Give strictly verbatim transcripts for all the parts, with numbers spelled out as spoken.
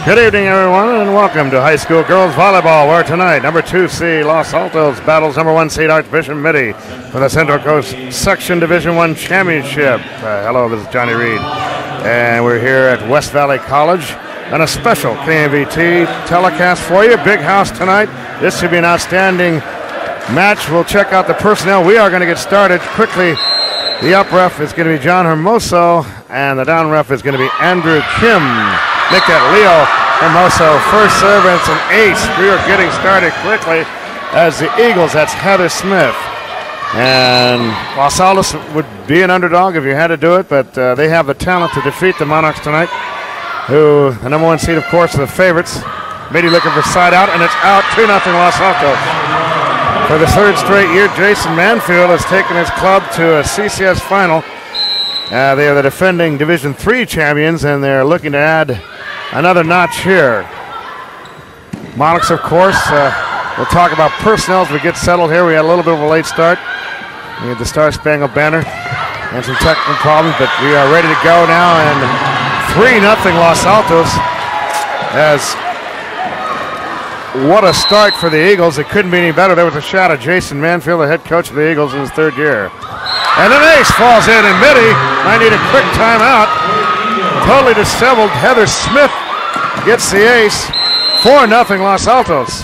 Good evening, everyone, and welcome to high school girls volleyball, where tonight number two seed Los Altos battles number one seed Archbishop Mitty for the Central Coast Section Division One Championship. Uh, hello, this is Johnny Reed, and we're here at West Valley College on a special K M V T telecast for you. Big house tonight. This should be an outstanding match. We'll check out the personnel. We are going to get started quickly. The up ref is going to be John Hermoso, and the down ref is going to be Andrew Kim. Nick at Leo Hermoso, first serve, and it's an ace. We are getting started quickly as the Eagles, that's Heather Smith. And Los Altos would be an underdog if you had to do it, but uh, they have the talent to defeat the Monarchs tonight, who, the number one seed, of course, are the favorites. Mitty looking for side out, and it's out, two nothing Los Altos. For the third straight year, Jason Manfield has taken his club to a C C S final. Uh, they are the defending Division three champions, and they're looking to add another notch here. Monarchs, of course, uh, we'll talk about personnel as we get settled here. We had a little bit of a late start. We had the Star Spangled Banner and some technical problems, but we are ready to go now. And three nothing Los Altos. As what a start for the Eagles. It couldn't be any better. There was a shot of Jason Manfield, the head coach of the Eagles in his third year. And an ace falls in, and Mitty might need a quick timeout. Totally disheveled. Heather Smith gets the ace. four nothing Los Altos.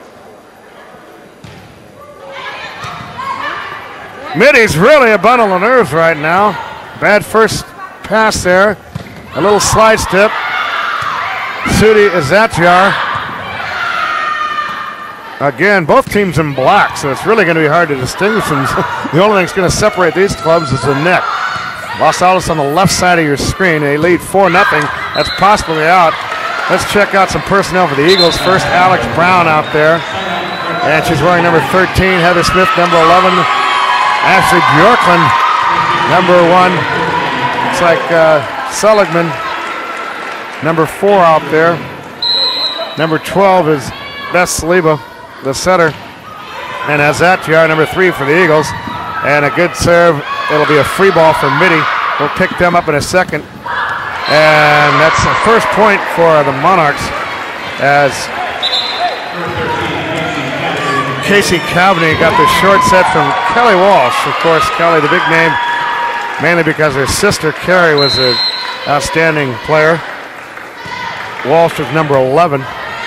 Mitty's really a bundle of nerves right now. Bad first pass there. A little slide step. Sudi Izatiar. Again, both teams in black, so it's really going to be hard to distinguish them. The only thing that's going to separate these clubs is the net. Los Altos on the left side of your screen. They lead four nothing. That's possibly out. Let's check out some personnel for the Eagles. First, Alex Brown out there. And she's wearing number thirteen. Heather Smith, number eleven. Ashley Bjorklund, number one. Looks like uh, Seligman, number four out there. Number twelve is Beth Saliba, the setter. And Azatiar, number three for the Eagles. And a good serve. It'll be a free ball for Mitty. We'll pick them up in a second. And that's the first point for the Monarchs as Casey Cavaney got the short set from Kelly Walsh. Of course, Kelly, the big name, mainly because her sister Carrie was an outstanding player. Walsh was number eleven.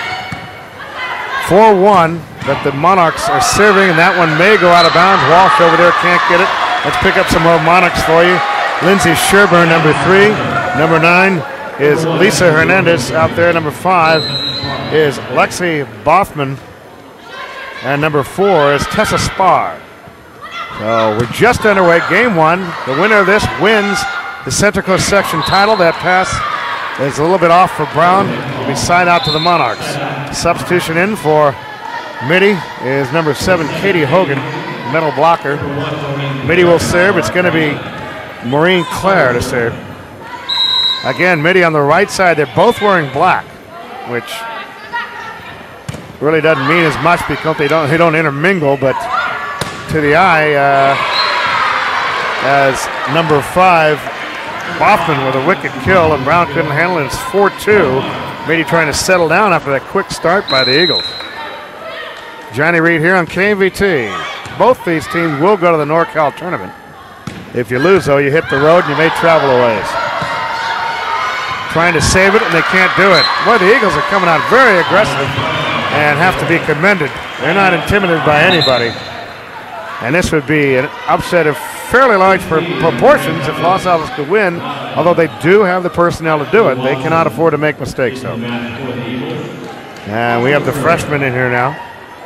four one, but the Monarchs are serving, and that one may go out of bounds. Walsh over there can't get it. Let's pick up some more Monarchs for you. Lindsay Sherburne, number three. Number nine is Lisa Hernandez out there. Number five is Lexi Bothman. And number four is Tessa Spar. So we're just underway. Game one. The winner of this wins the Central Coast Section title. That pass is a little bit off for Brown. It'll be side out to the Monarchs. Substitution in for Mitty is number seven, Katie Hogan, middle blocker. Mitty will serve. It's going to be Maureen Clare to serve. Again, Mitty on the right side. They're both wearing black, which really doesn't mean as much because they don't they don't intermingle, but to the eye, uh, as number five, Boffman with a wicked kill, and Brown couldn't handle it. It's four two. Mitty trying to settle down after that quick start by the Eagles. Johnny Reed here on K M V T. Both these teams will go to the NorCal tournament. If you lose, though, you hit the road and you may travel a ways. Trying to save it, and they can't do it. Boy, the Eagles are coming out very aggressive and have to be commended. They're not intimidated by anybody. And this would be an upset of fairly large proportions if Los Altos could win, although they do have the personnel to do it. They cannot afford to make mistakes, though. And we have the freshman in here now.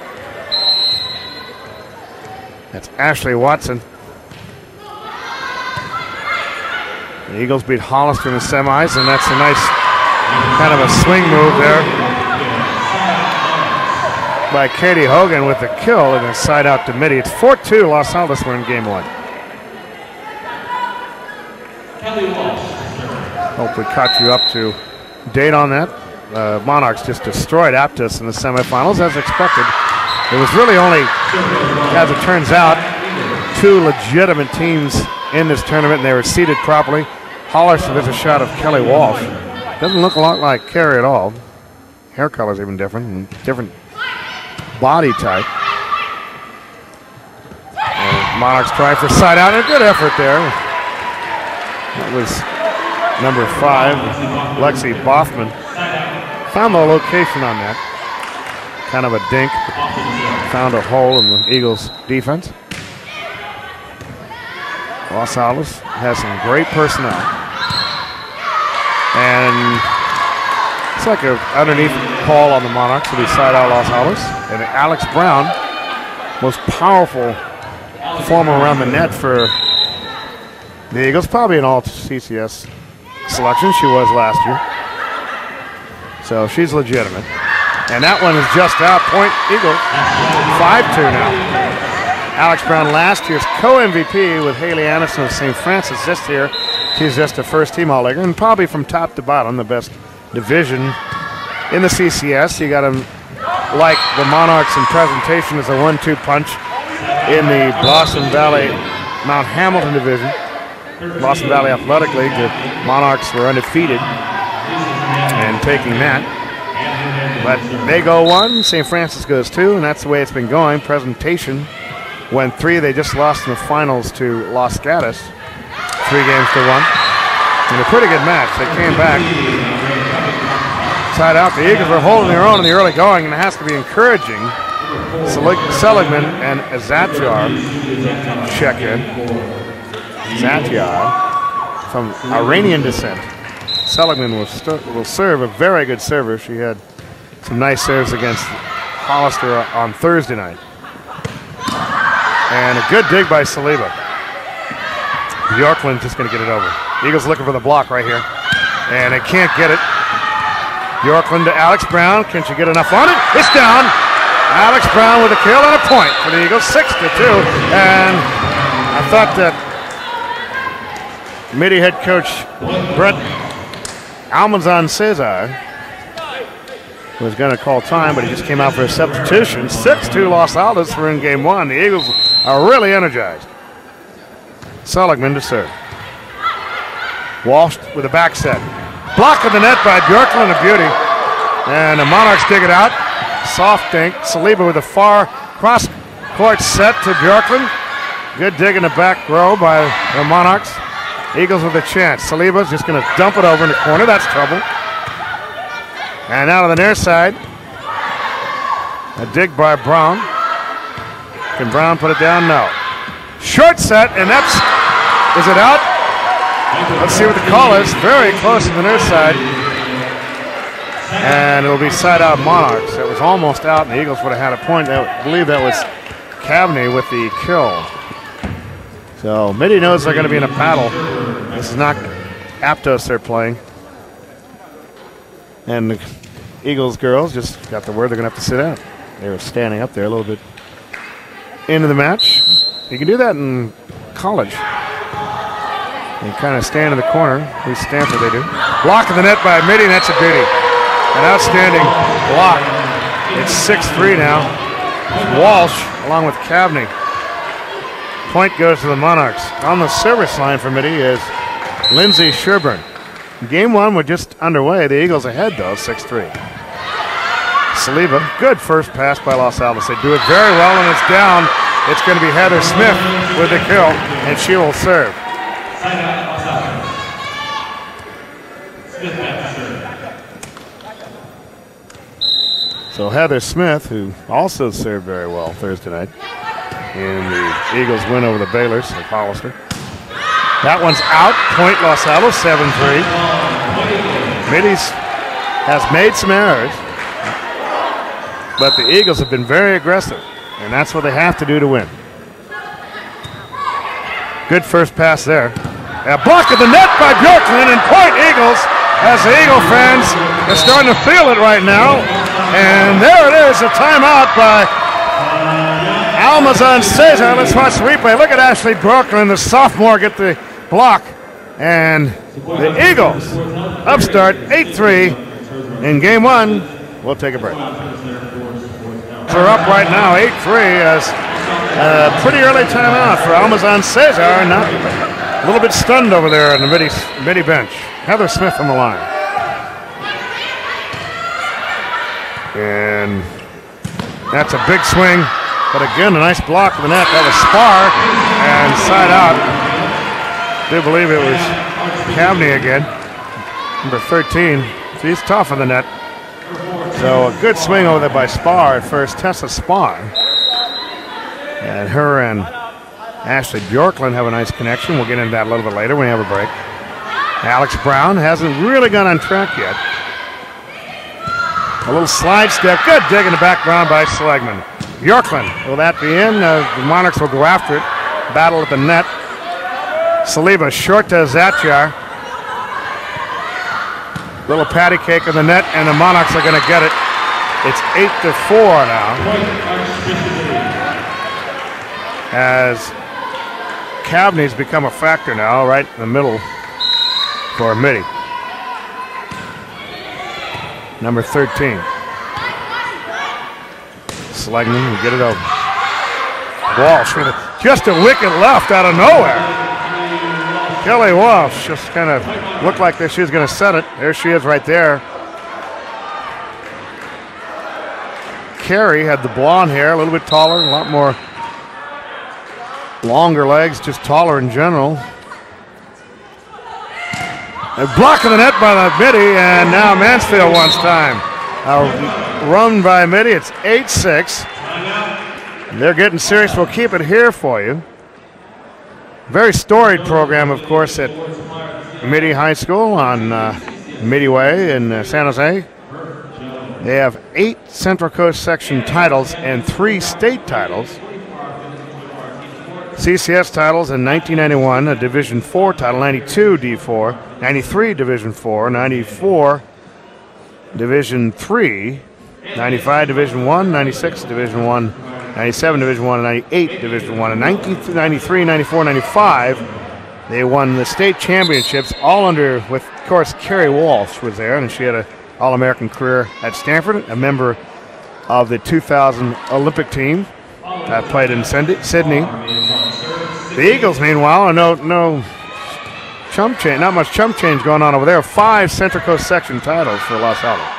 That's Ashley Watson. The Eagles beat Hollister in the semis, and that's a nice kind of a swing move there by Katie Hogan with the kill, and a side out to Mitty. It's four two Los Altos. We're in game one. Hope we caught you up to date on that. Uh, Monarchs just destroyed Aptus in the semifinals as expected. It was really only, as it turns out, two legitimate teams in this tournament, and they were seated properly. Hollister, there's a shot of Kelly Walsh. Doesn't look a lot like Carey at all. hair color is even different, and different body type. And Monarchs try for side out, and a good effort there. That was number five, Lexi Bothman. Found the location on that. Kind of a dink. Found a hole in the Eagles' defense. Los Alamos has some great personnel. And it's like an underneath call on the Monarchs to be side out Los Alamos. And Alex Brown, most powerful performer around the net for the Eagles, probably an all C C S selection. She was last year. So she's legitimate. And that one is just out. Point Eagles, five two now. Alex Brown, last year's co-M V P with Haley Anderson of Saint Francis. This year, she's just a first-team All-Leaguer, and probably from top to bottom, the best division in the C C S. You got them like the Monarchs in presentation as a one two punch in the Blossom Valley Mount Hamilton division. Blossom Valley Athletic League, the Monarchs were undefeated and taking that. But they go one, Saint Francis goes two, and that's the way it's been going. Presentation went three. They just lost in the finals to Los Gatos, three games to one. And a pretty good match. They came back. Side out. The Eagles were holding their own in the early going, and it has to be encouraging. Seligman and Zatyar check in. Zatyar from Iranian descent. Seligman will, will serve, a very good server. She had some nice serves against Hollister on Thursday night. And a good dig by Saliba. Bjorklund just going to get it over. Eagles looking for the block right here. And they can't get it. Bjorklund to Alex Brown. Can she get enough on it? It's down. Alex Brown with a kill and a point for the Eagles, six to two. And I thought that Midi head coach Brett Almanzan Cesar was going to call time, but he just came out for a substitution. six two Los Alamos for in game one. The Eagles are really energized. Seligman to serve. Walsh with a back set. Block of the net by Bjorklund, a beauty. And the Monarchs dig it out. Soft dink. Saliba with a far cross-court set to Bjorklund. Good dig in the back row by the Monarchs. Eagles with a chance. Saliba's just going to dump it over in the corner. That's trouble. And out of the near side, a dig by Brown. Can Brown put it down? No. Short set, and that's, is it out? Let's see what the call is. Very close to the near side. And it'll be side out Monarchs. It was almost out, and the Eagles would have had a point. I believe that was Cavney with the kill. So Midi knows they're going to be in a battle. This is not Aptos they're playing. And the Eagles girls just got the word they're going to have to sit out. They were standing up there a little bit into the match. You can do that in college. You kind of stand in the corner. At least Stanford they do. Block of the net by Midi, and that's a beauty. An outstanding block. It's six three now. Walsh along with Cavney. Point goes to the Monarchs. On the service line for Midi is Lindsay Sherburne. Game one was just underway. The Eagles ahead, though, six three. Saliba, good first pass by Los Alamos. They do it very well, and it's down. It's going to be Heather Smith with the kill, and she will serve. So Heather Smith, who also served very well Thursday night in the Eagles' win over the Baylors of Hollister. That one's out. Point Los Alamos, seven three. Middies has made some errors, but the Eagles have been very aggressive, and that's what they have to do to win. Good first pass there. A block of the net by Bjorklund, and point Eagles, as the Eagle fans are starting to feel it right now. And there it is, a timeout by Almanzan Cesar. Let's watch the replay. Look at Ashley Bjorklund, the sophomore, get the block. And the Eagles upstart eight three in game one. We'll take a break. They're up right now, eight three, as a pretty early timeout for Almanzan Cesar. Not a little bit stunned over there on the Midi, Midi bench. Heather Smith on the line. And that's a big swing. But again, a nice block of the net. That was Spar. And side out. I do believe it was Cavney again. Number thirteen. She's tough on the net. So a good swing over there by Spar at first. Tessa Spar. And her and Ashley Bjorklund have a nice connection. We'll get into that a little bit later when we have a break. Alex Brown hasn't really gone on track yet. A little slide step. Good dig in the background by Seligman. Bjorklund, will that be in? Uh, the Monarchs will go after it. Battle at the net. Saliba short to Zatyar. Little patty cake in the net, and the Monarchs are going to get it. It's eight to four now. As Cavney's become a factor now, right in the middle for Mitty. Number thirteen. Seligman will get it over. Walsh with a, just a wicked left out of nowhere. Kelly Walsh just kind of looked like she was going to set it. There she is right there. Carey had the blonde hair, a little bit taller, a lot more longer legs, just taller in general. A block of the net by the Mitty, and now Mansfield wants time. A run by Mitty, it's eight six. They're getting serious. We'll keep it here for you. Very storied program, of course, at Mitty High School on uh, Mitty Way in uh, San Jose. They have eight Central Coast section titles and three state titles. C C S titles in nineteen ninety-one, a Division four title, ninety-two D four, ninety-three Division four, ninety-four Division three, ninety-five Division one, ninety-six Division one, ninety-seven Division one, and ninety-eight Division one. In nineteen ninety-three, ninety-four, ninety-five, they won the state championships, all under, with, of course, Carrie Walsh was there, and she had an All-American career at Stanford, a member of the two thousand Olympic team that played in Sydney. The Eagles, meanwhile, no no chump change, not much chump change going on over there. Five Central Coast section titles for Los Altos.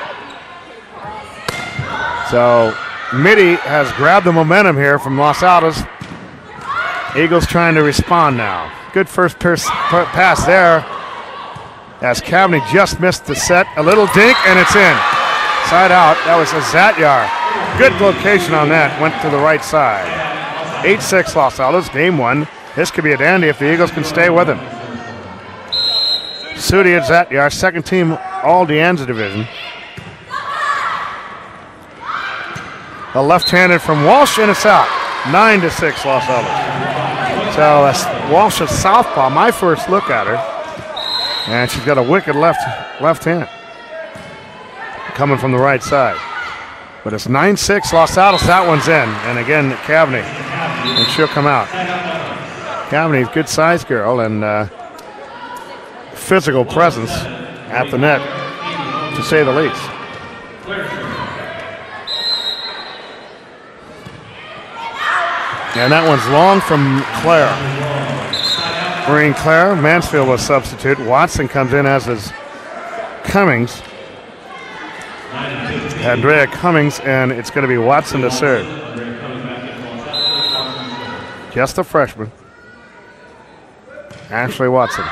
So Mitty has grabbed the momentum here from Los Altos. Eagles trying to respond now. Good first pass there as Cavney just missed the set. A little dink, and it's in. Side out. That was a Zatyar. Good location on that. Went to the right side. eight six Los Altos, game one. This could be a dandy if the Eagles can stay with him. Sudi at Zatyar, second team All De Anza division. A left-handed from Walsh, and it's out. nine to six Los Altos. So that's Walsh at southpaw, my first look at her. And she's got a wicked left left hand coming from the right side. But it's nine six Los Altos, that one's in. And again, Cavney, and she'll come out. Cavney's a good size girl and uh, physical presence at the net, to say the least. And that one's long from Claire. Maureen Claire. Mansfield was substitute. Watson comes in as is Cummings. Andrea Cummings, and it's going to be Watson to serve. Just a freshman. Ashley Watson.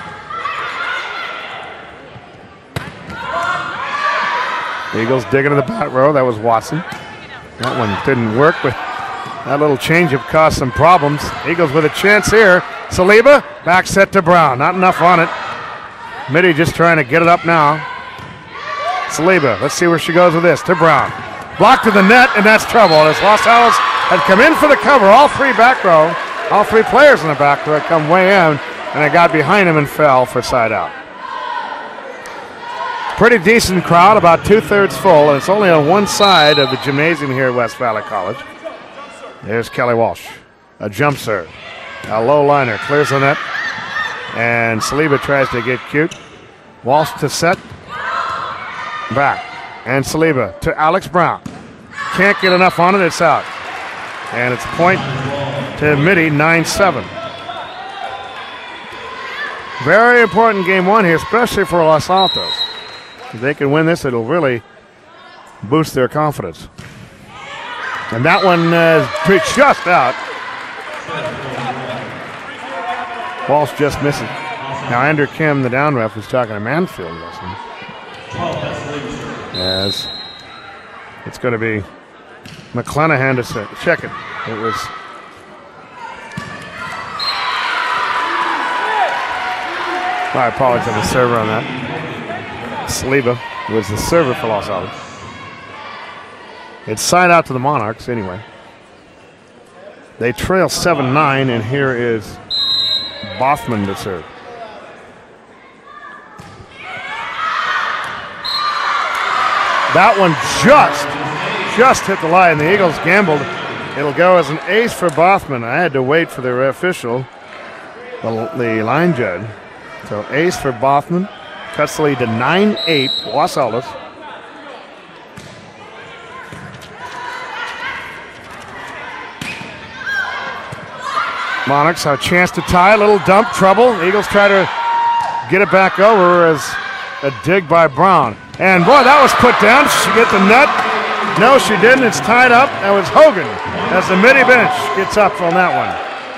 Eagles digging to the back row. That was Watson. That one didn't work, but that little changeup caused some problems. Eagles with a chance here. Saliba, back set to Brown. Not enough on it. Mitty just trying to get it up now. Saliba, let's see where she goes with this. To Brown. Blocked to the net, and that's trouble. As Los Altos had come in for the cover, all three back row, all three players in the back row had come way in, and they got behind him and fell for side out. Pretty decent crowd, about two-thirds full, and it's only on one side of the gymnasium here at West Valley College. There's Kelly Walsh, a jump serve. A low liner, clears the net, and Saliba tries to get cute. Walsh to set, back, and Saliba to Alex Brown. Can't get enough on it, it's out. And it's point to Mitty, nine seven. Very important game one here, especially for Los Altos. If they can win this, it'll really boost their confidence. And that one uh, is just out. Walsh just misses. Now Andrew Kim, the down ref, was talking to Mansfield. As it's going to be McClenahan to check it. It was I apologize to the server on that. Saliba was the server for Los Altos. It's side out to the Monarchs anyway. They trail seven nine, and here is Bothman to serve. That one just, just hit the line. The Eagles gambled. It'll go as an ace for Bothman. I had to wait for the official, the, the line judge. So ace for Bothman. Cuts the lead to nine eight, Los Altos. Monarchs have a chance to tie. A little dump, trouble. Eagles try to get it back over as a dig by Brown. And boy, that was put down. Did she get the net? No, she didn't. It's tied up. That was Hogan as the midi bench gets up on that one.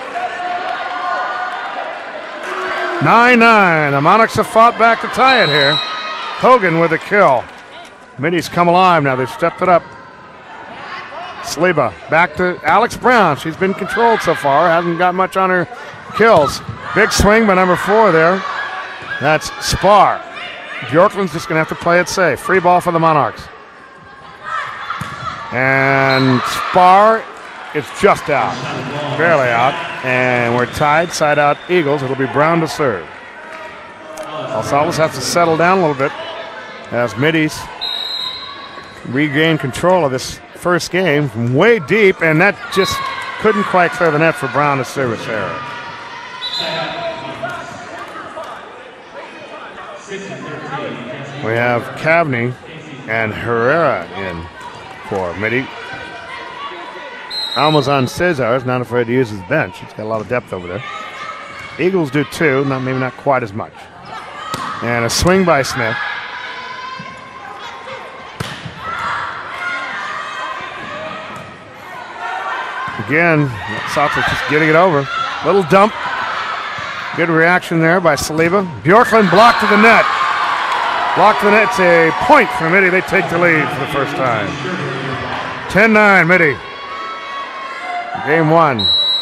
nine nine. The Monarchs have fought back to tie it here. Hogan with a kill. Middies come alive now. They've stepped it up. Saliba back to Alex Brown. She's been controlled so far. Hasn't got much on her kills. Big swing by number four there. That's Spar. Bjorklund's just going to have to play it safe. Free ball for the Monarchs. And Spar is just out. Barely out. And we're tied. Side out Eagles. It'll be Brown to serve. Los Altos has to settle down a little bit as Middies regain control of this first game from way deep, and that just couldn't quite clear the net for Brown to service error. We have Cavney and Herrera in for Midi. Almazan Cesar is not afraid to use his bench. He's got a lot of depth over there. Eagles do too, not maybe not quite as much. And a swing by Smith. Again, Sox is just getting it over. Little dump. Good reaction there by Saliba. Bjorklund blocked to the net. Blocked to the net. It's a point for Midi. They take the lead for the first time. ten nine, Midi. Game one.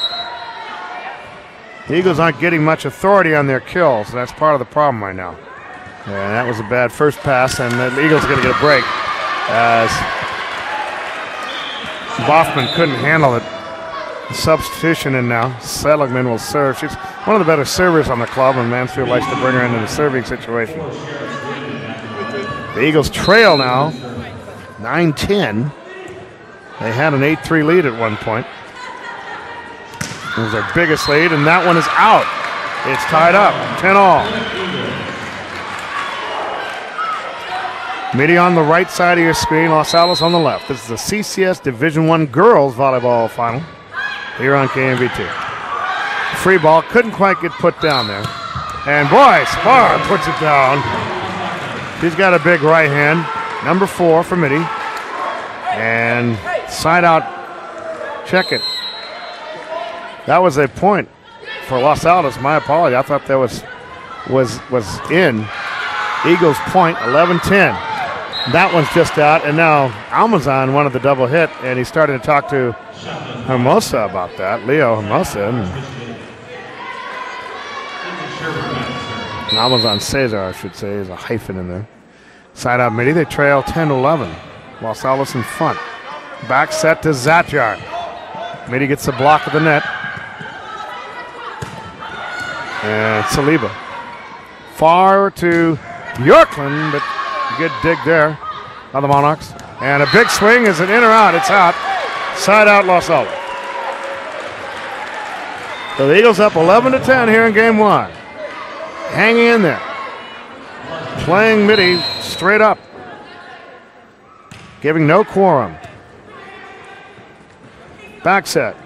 The Eagles aren't getting much authority on their kills. That's part of the problem right now. And that was a bad first pass, and the Eagles are going to get a break as Bothman couldn't handle it. Substitution in now. Seligman will serve. She's one of the better servers on the club, and Mansfield likes to bring her into the serving situation. The Eagles trail now, nine ten. They had an eight three lead at one point. It was their biggest lead, and that one is out. It's tied up, ten all. Midi on the right side of your screen, Los Altos on the left. This is the C C S Division One Girls Volleyball Final here on K M V T. Free ball, couldn't quite get put down there. And boy, Spar puts it down. She's got a big right hand. Number four for Midi. And side out, check it. That was a point for Los Altos. My apology. I thought that was was was in. Eagles point, eleven ten. That one's just out, and now Almazan wanted the double hit, and he started to talk to Hermosa about that. Leo Hermosa. And Almazan Cesar, I should say, is a hyphen in there. Side out Midi. They trail ten to eleven. Los Altos in front. Back set to Zatjar. Midi gets the block of the net. And Saliba. Far to Bjorklund, but good dig there by the Monarchs. And a big swing. Is it in or out? It's out. Side out Los Altos. So the Eagles up eleven to ten here in game one. Hanging in there. Playing Midi straight up. Giving no quorum. Back set.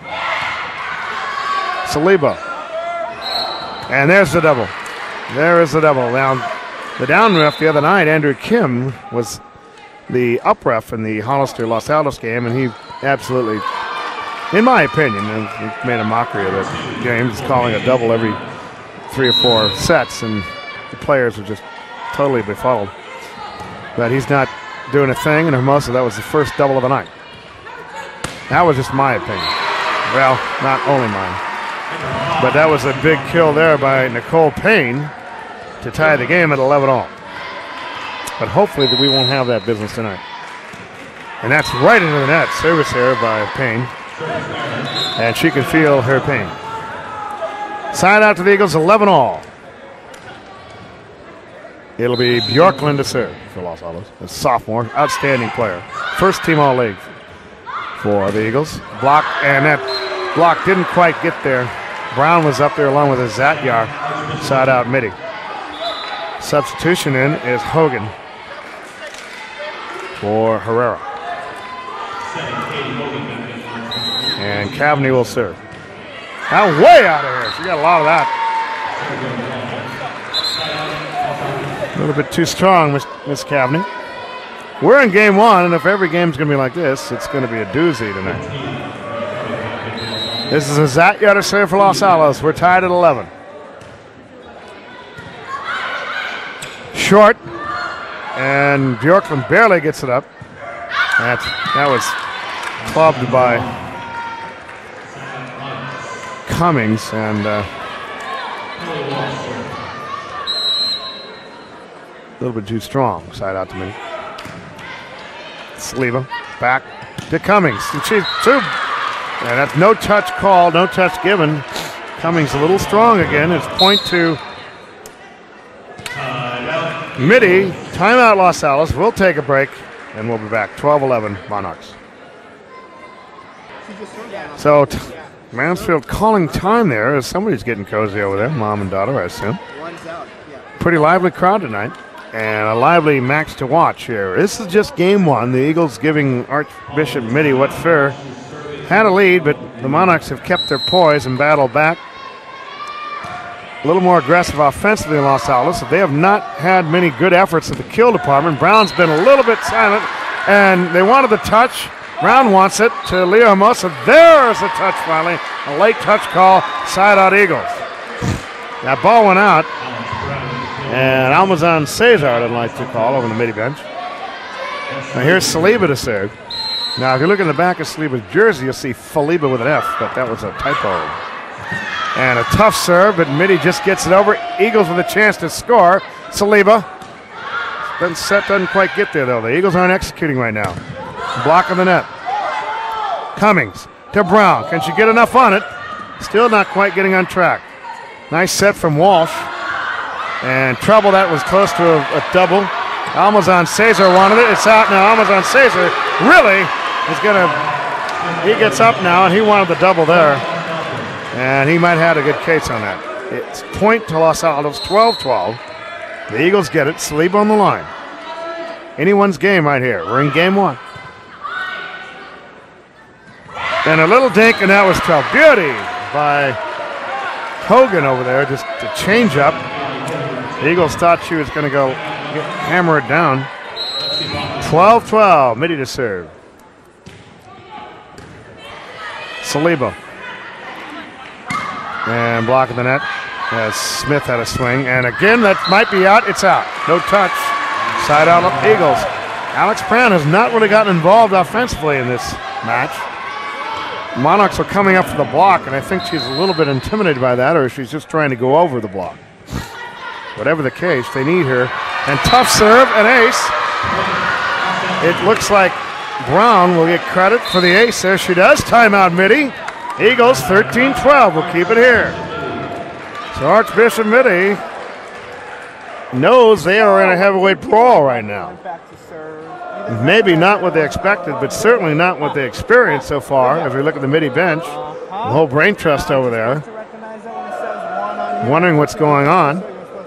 Saliba. And there's the double. There is the double. Now, the down ref the other night, Andrew Kim, was the up-ref in the Hollister-Los Altos game, and he absolutely, in my opinion, and made a mockery of it. James calling a double every three or four sets, and the players were just totally befuddled. But he's not doing a thing, and Hermosa, that was the first double of the night. That was just my opinion. Well, not only mine. But that was a big kill there by Nicole Payne to tie the game at eleven all. But hopefully that we won't have that business tonight. And that's right into the net. Service error by Payne. And she can feel her pain. Side out to the Eagles, eleven all. It'll be Bjorklund to serve for Los Altos. A sophomore, outstanding player. First team all-league for the Eagles. Block, and that block didn't quite get there. Brown was up there along with his Zatyar. Side out midi. Substitution in is Hogan for Herrera. And Cavney will serve. Now way out of here. She got a lot of that. A little bit too strong, Miss, Miss Cavney. We're in game one, and if every game's going to be like this, it's going to be a doozy tonight. This is a Zatyar to serve for Los Altos. We're tied at eleven. Short, and Bjorklund barely gets it up. That's, that was clubbed by Cummings, and uh, a little bit too strong. Side out to me. Saliba back to Cummings. And she, two, and that's no touch call, no touch given. Cummings a little strong again. It's point two. Midi, timeout Los Altos. We'll take a break, and we'll be back. twelve eleven Monarchs. So, t Mansfield calling time there as somebody's getting cozy over there. Mom and daughter, I assume. Pretty lively crowd tonight, and a lively match to watch here. This is just game one. The Eagles giving Archbishop Midi what fair. Had a lead, but the Monarchs have kept their poise and battled back. A little more aggressive offensively in Los Altos. They have not had many good efforts at the kill department. Brown's been a little bit silent, and they wanted the touch. Brown wants it to Leo Hermosa. There's a touch finally. A late touch call, side out Eagles. That ball went out, and Almazan Cesar didn't like to call over the midi bench. Now here's Saliba to serve. Now if you look in the back of Saliba's jersey, you'll see Faliba with an F, but that was a typo. And a tough serve, but Midi just gets it over. Eagles with a chance to score. Saliba. Doesn't set doesn't quite get there though. The Eagles aren't executing right now. Block on the net. Cummings to Brown. Can she get enough on it? Still not quite getting on track. Nice set from Walsh. And trouble, that was close to a, a double. Almazan Cesar wanted it. It's out now. Almazan Cesar really is going to, he gets up now, and he wanted the double there. And he might have had a good case on that. It's point to Los Altos, twelve twelve. The Eagles get it. Saliba on the line. Anyone's game right here. We're in game one. And a little dink, and that was twelve. Beauty by Hogan over there, just to change up. The Eagles thought she was going to go get hammered down. twelve twelve, Midi to serve. Saliba. And blocking the net as Smith had a swing. And again, that might be out. It's out. No touch. Side out of Eagles. Alex Brown has not really gotten involved offensively in this match. Monarchs are coming up for the block, and I think she's a little bit intimidated by that, or she's just trying to go over the block. Whatever the case, they need her. And tough serve, an ace. It looks like Brown will get credit for the ace. There she does. Timeout, Midi. Eagles thirteen twelve. We'll keep it here. So Archbishop Midi knows they are in a heavyweight brawl right now. Maybe not what they expected, but certainly not what they experienced so far. If we look at the Midi bench, the whole brain trust over there, wondering what's going on.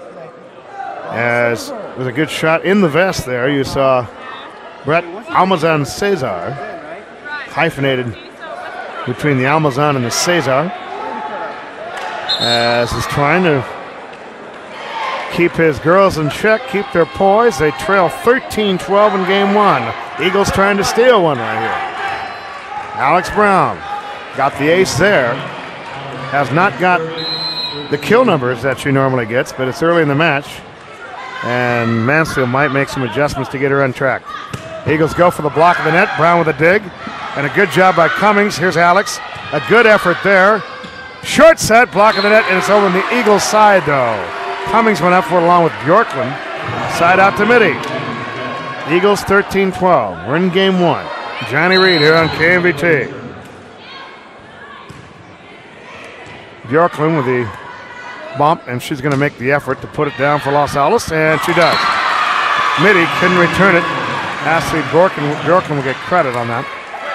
As with a good shot in the vest there, you saw Brett Almazan Cesar, hyphenated between the Almazan and the Cesar, as he's trying to keep his girls in check, keep their poise. They trail thirteen twelve in game one. Eagles trying to steal one right here. Alex Brown got the ace there. Has not got the kill numbers that she normally gets, but it's early in the match. And Mansfield might make some adjustments to get her on track. Eagles go for the block of the net. Brown with a dig. And a good job by Cummings. Here's Alex. A good effort there. Short set, block of the net, and it's over on the Eagles side, though. Cummings went up for it along with Bjorklund. Side out to Mitty. Eagles thirteen twelve. We're in game one. Johnny Reed here on K M B T. Bjorklund with the bump, and she's going to make the effort to put it down for Los Alamos, and she does. Mitty couldn't return it. Ashley Bjorklund will get credit on that.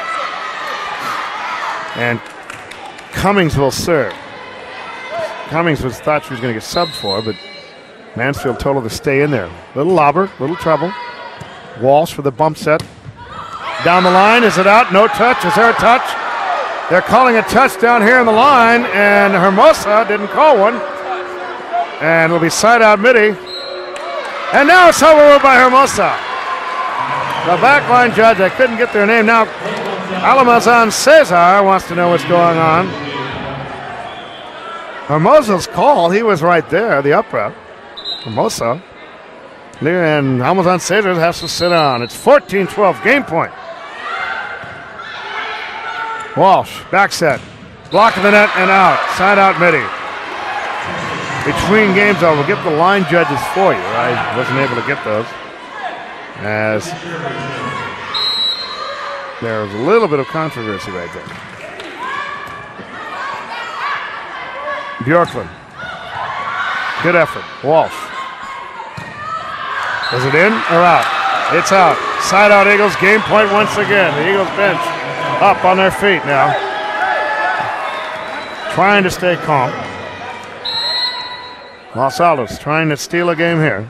And Cummings will serve. Cummings was thought she was going to get subbed for, but Mansfield told her to stay in there. Little lobber, little trouble. Walsh for the bump set. Down the line, is it out? No touch. Is there a touch? They're calling a touch down here on the line, and Hermosa didn't call one. And it'll be side out Mitty. And now it's overruled by Hermosa. The backline judge, I couldn't get their name. Now, Alamazan Cesar wants to know what's going on. Hermosa's call, he was right there, the up rep. Hermosa. And Alamazan Cesar has to sit down. It's fourteen twelve, game point. Walsh, back set. Block of the net and out. Side out Mitty. Between games, I will get the line judges for you. I wasn't able to get those. As there was a little bit of controversy right there. Bjorklund. Good effort. Walsh. Is it in or out? It's out. Side out Eagles. Game point once again. The Eagles bench up on their feet now. Trying to stay calm. Los Alamos trying to steal a game here.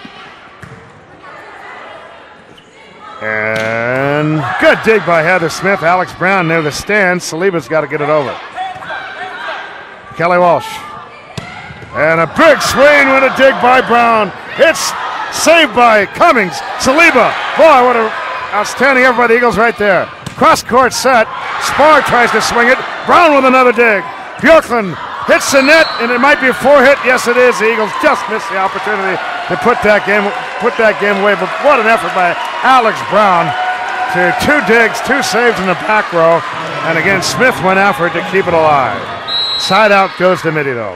And good dig by Heather Smith. Alex Brown near the stand. Saliba's got to get it over. Kelly Walsh. And a big swing with a dig by Brown. It's saved by Cummings. Saliba. Boy, what an outstanding effort by the Eagles right there. Cross court set. Spar tries to swing it. Brown with another dig. Bjorklund hits the net, and it might be a four hit. Yes, it is. The Eagles just missed the opportunity to put that game put that game away. But what an effort by Alex Brown to two digs, two saves in the back row. And again, Smith went after it to keep it alive. Side out goes to Mitty, though.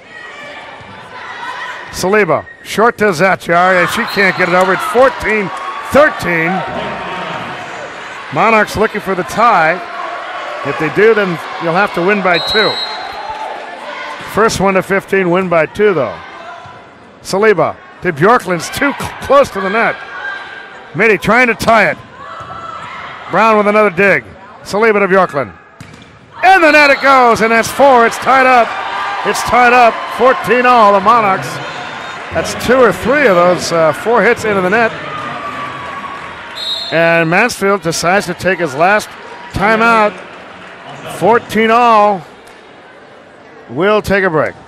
Saliba, short to Zachar, and she can't get it over. It's fourteen thirteen. Monarchs looking for the tie. If they do, then you'll have to win by two. First one to fifteen, win by two, though. Saliba to Bjorklund's too cl close to the net. Mitty trying to tie it. Brown with another dig. Saliba to Bjorklund. In the net it goes, and that's four. It's tied up. It's tied up. fourteen all, the Monarchs. That's two or three of those uh, four hits into the net. And Mansfield decides to take his last timeout. fourteen all. We'll take a break.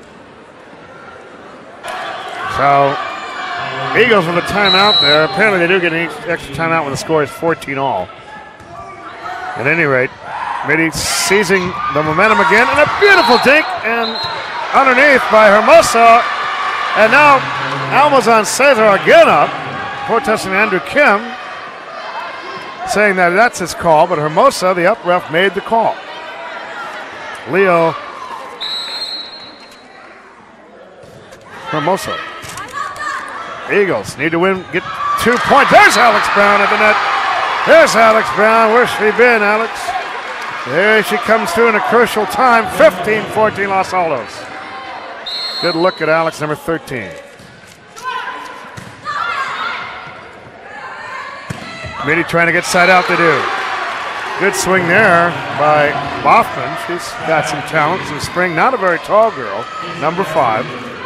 So, Eagles with a timeout there. Apparently they do get an extra timeout when the score is fourteen all. At any rate, Mitty seizing the momentum again, and a beautiful dink, and underneath by Hermosa. And now Almazan Cesar again up, protesting Andrew Kim, saying that that's his call, but Hermosa, the up ref, made the call. Leo Hermosa. Eagles need to win, get two points. There's Alex Brown at the net. There's Alex Brown. Where's she been, Alex? There she comes through in a crucial time. fifteen fourteen Los Alamos. Good look at Alex, number thirteen. Mitty trying to get side out to do. Good swing there by Boffman. She's got some talent, some spring. Not a very tall girl, number five.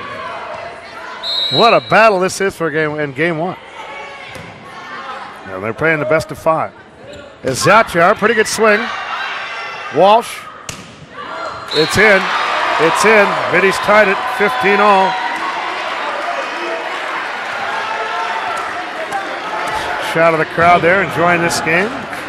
What a battle this is for game in game one. Now they're playing the best of five. Is Zachar, pretty good swing. Walsh, it's in, it's in. Mitty's tied it, fifteen all. shot of the crowd there enjoying this game.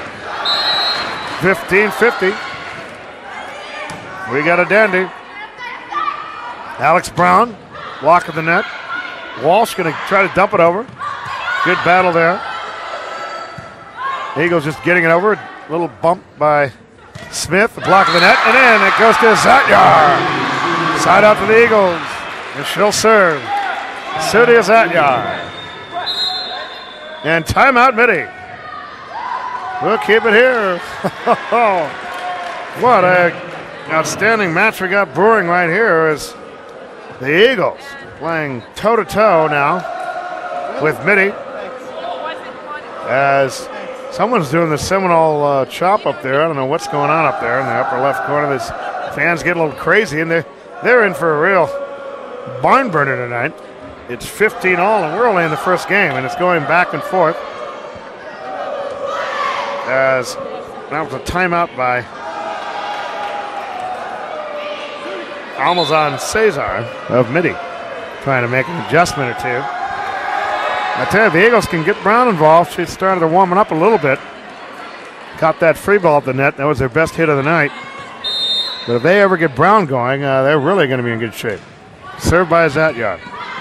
fifteen fifty. We got a dandy. Alex Brown, block of the net. Walsh going to try to dump it over. Good battle there. Eagles just getting it over. A little bump by Smith, the block of the net, and in it goes to Zatyar. Side out to the Eagles, and she'll serve. Sudhya Zatyar. And timeout, Midi. We'll keep it here. What a outstanding match we got brewing right here as the Eagles playing toe-to-toe now with Midi. As someone's doing the Seminole uh, chop up there. I don't know what's going on up there in the upper left corner. This fans get a little crazy, and they're, they're in for a real barn burner tonight. It's fifteen all, and we're only in the first game, and it's going back and forth. As that was a timeout by Almazan Cesar of Midi, trying to make an adjustment or two. I tell you, the Eagles can get Brown involved. She started warming up a little bit. Caught that free ball at the net. That was their best hit of the night. But if they ever get Brown going, uh, they're really going to be in good shape. Served by Zatyar.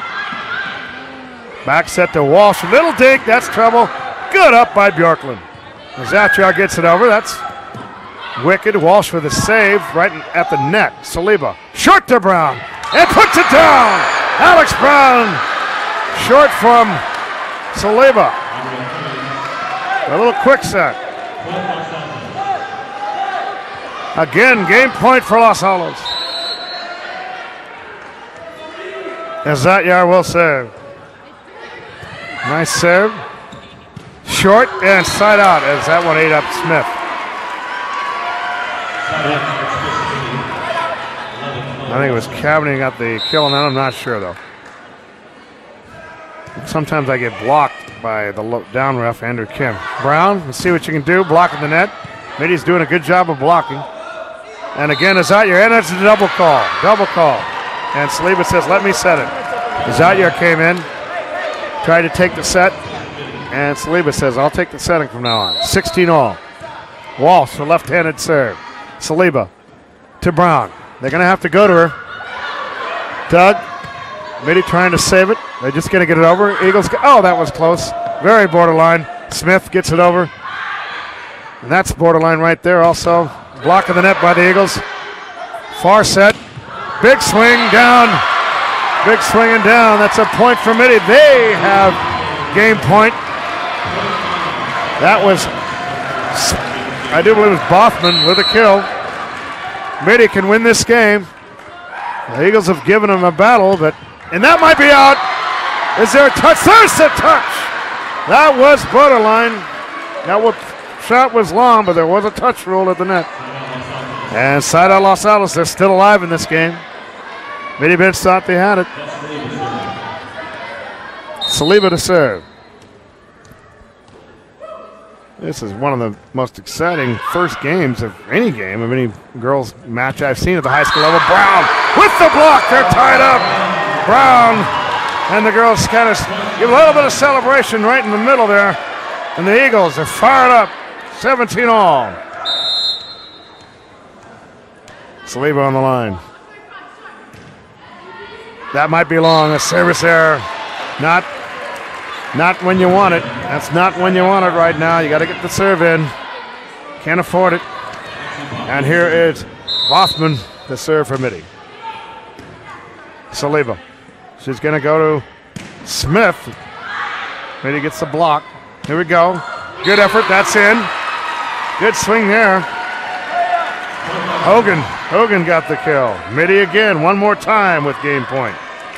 Back set to Walsh. Little dink. That's trouble. Good up by Bjorklund. Zatyar gets it over. That's wicked. Walsh with a save right at the net. Saliba. Short to Brown. And puts it down. Alex Brown. Short from Saliba. A little quick set. Again, game point for Los Altos. And Zatyar will serve. Nice serve. Short and side out as that one ate up Smith. I think it was Cavaney got the kill on that. I'm not sure though. Sometimes I get blocked by the down ref, Andrew Kim. Brown, let's see what you can do. Blocking the net. Midi's doing a good job of blocking. And again, Zatyar, and it's a double call. Double call. And Saliba says, let me set it. Zatyar came in, tried to take the set, and Saliba says, I'll take the setting from now on. sixteen all. Walsh, a left-handed serve. Saliba to Brown. They're going to have to go to her. Doug, Midi trying to save it. They're just going to get it over. Eagles, go, oh, that was close. Very borderline. Smith gets it over. And that's borderline right there also. Block of the net by the Eagles. Far set. Big swing down. Big swing and down. That's a point for Midi. They have game point. That was, I do believe it was Bothman with a kill. Midi can win this game. The Eagles have given them a battle, but, and that might be out. Is there a touch? There's a touch. That was borderline. That was, shot was long, but there was a touch rule at the net. And side out Los Altos, they're still alive in this game. Midi bench thought they had it. Saliba to serve. This is one of the most exciting first games of any game, of any girls match I've seen at the high school level. Brown with the block. They're tied up. Brown and the girls kind of give a little bit of celebration right in the middle there. And the Eagles are fired up. seventeen all. Saliba on the line. That might be long. A service error. Not Not when you want it. That's not when you want it right now. You got to get the serve in. Can't afford it. And here is Bothman to serve for Midi. Saliba. She's going to go to Smith. Midi gets the block. Here we go. Good effort. That's in. Good swing there. Hogan. Hogan got the kill. Midi again. One more time with game point.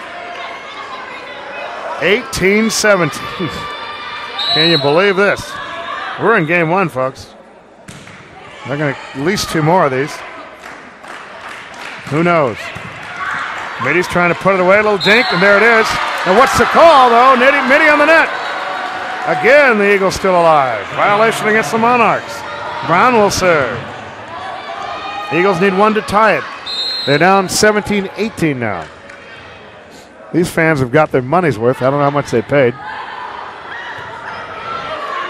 eighteen seventeen. Can you believe this? We're in game one, folks. They're going to at least two more of these. Who knows? Midi's trying to put it away. A little dink, and there it is. And what's the call, though? Midi, Midi on the net. Again, the Eagles still alive. Violation against the Monarchs. Brown will serve. Eagles need one to tie it. They're down seventeen eighteen now. These fans have got their money's worth. I don't know how much they paid.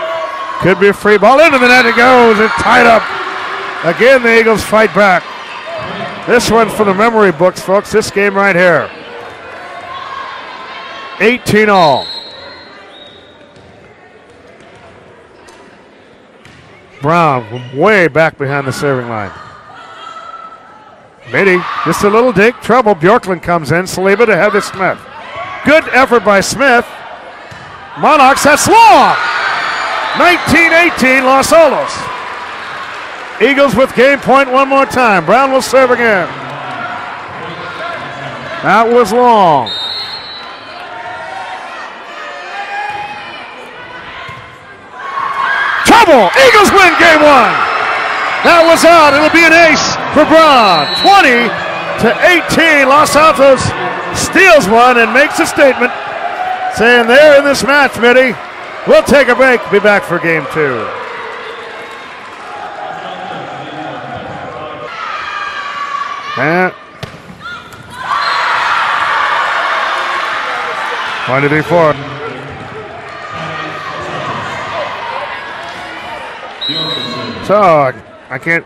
Could be a free ball. Into the net it goes. It's tied up. Again, the Eagles fight back. This one's from the memory books, folks. This game right here. eighteen all. Brown way back behind the serving line. Mitty, just a little dig, trouble. Bjorklund comes in. Saliba to Heather Smith. Good effort by Smith. Monarchs, that's long. nineteen eighteen, Los Altos. Eagles with game point one more time. Brown will serve again. That was long. Trouble. Eagles win game one. That was out. It'll be an ace for Brown. twenty to eighteen. Los Altos steals one and makes a statement saying they're in this match, Mitty. We'll take a break. Be back for game two. And one, two, three, four. So I can't.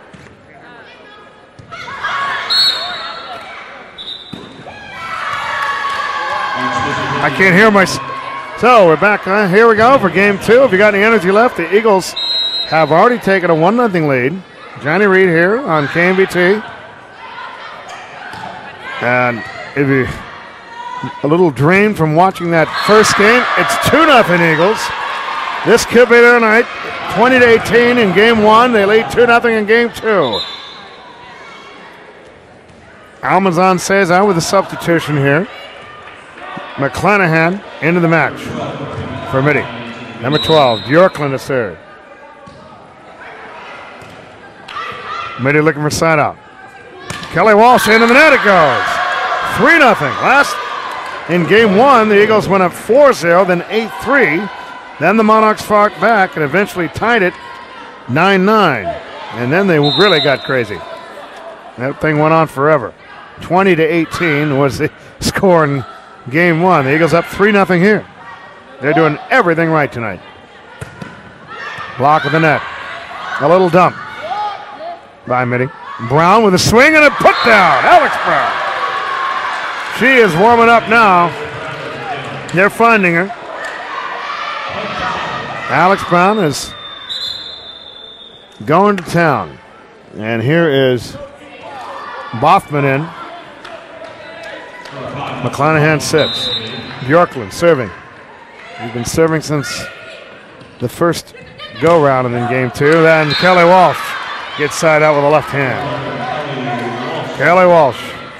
I can't hear my. So we're back. Huh? Here we go for game two. If you got any energy left, the Eagles have already taken a one nothing lead. Johnny Reed here on K M B T. And if you a little drained from watching that first game, it's two nothing Eagles. This could be their night. twenty to eighteen in game one. They lead two nothing in game two. Almazan Cesar with a substitution here. McClanahan into the match for Mitty. Number twelve, Bjorklund to serve. Mitty looking for side out. Kelly Walsh into the net it goes. three nothing. Last in game one, the Eagles went up four zero, then eight three. Then the Monarchs fought back and eventually tied it nine nine. And then they really got crazy. That thing went on forever. twenty to eighteen was the score in game one. The Eagles up three nothing here. They're doing everything right tonight. Block of the net. A little dump by Mitty. Brown with a swing and a put down. Alex Brown. She is warming up now. They're finding her. Alex Brown is going to town. And here is Bothman in. McClanahan sits. Bjorklund serving. He's been serving since the first go-round in game two. Then Kelly Walsh gets side out with a left hand. Kelly Walsh.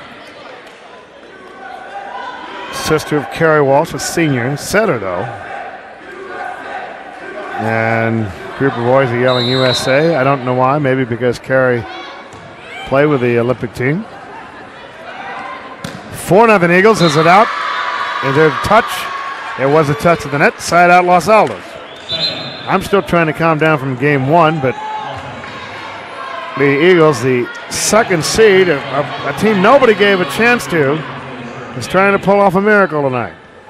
Sister of Kerry Walsh, a senior. Setter, though. And a group of boys are yelling U S A. I don't know why. Maybe because Kerry played with the Olympic team. four nothing Eagles. Is it out? Is there a touch? There was a touch of the net. Side out Los Altos. I'm still trying to calm down from game one, but the Eagles, the second seed, a, a, a team nobody gave a chance to, is trying to pull off a miracle tonight.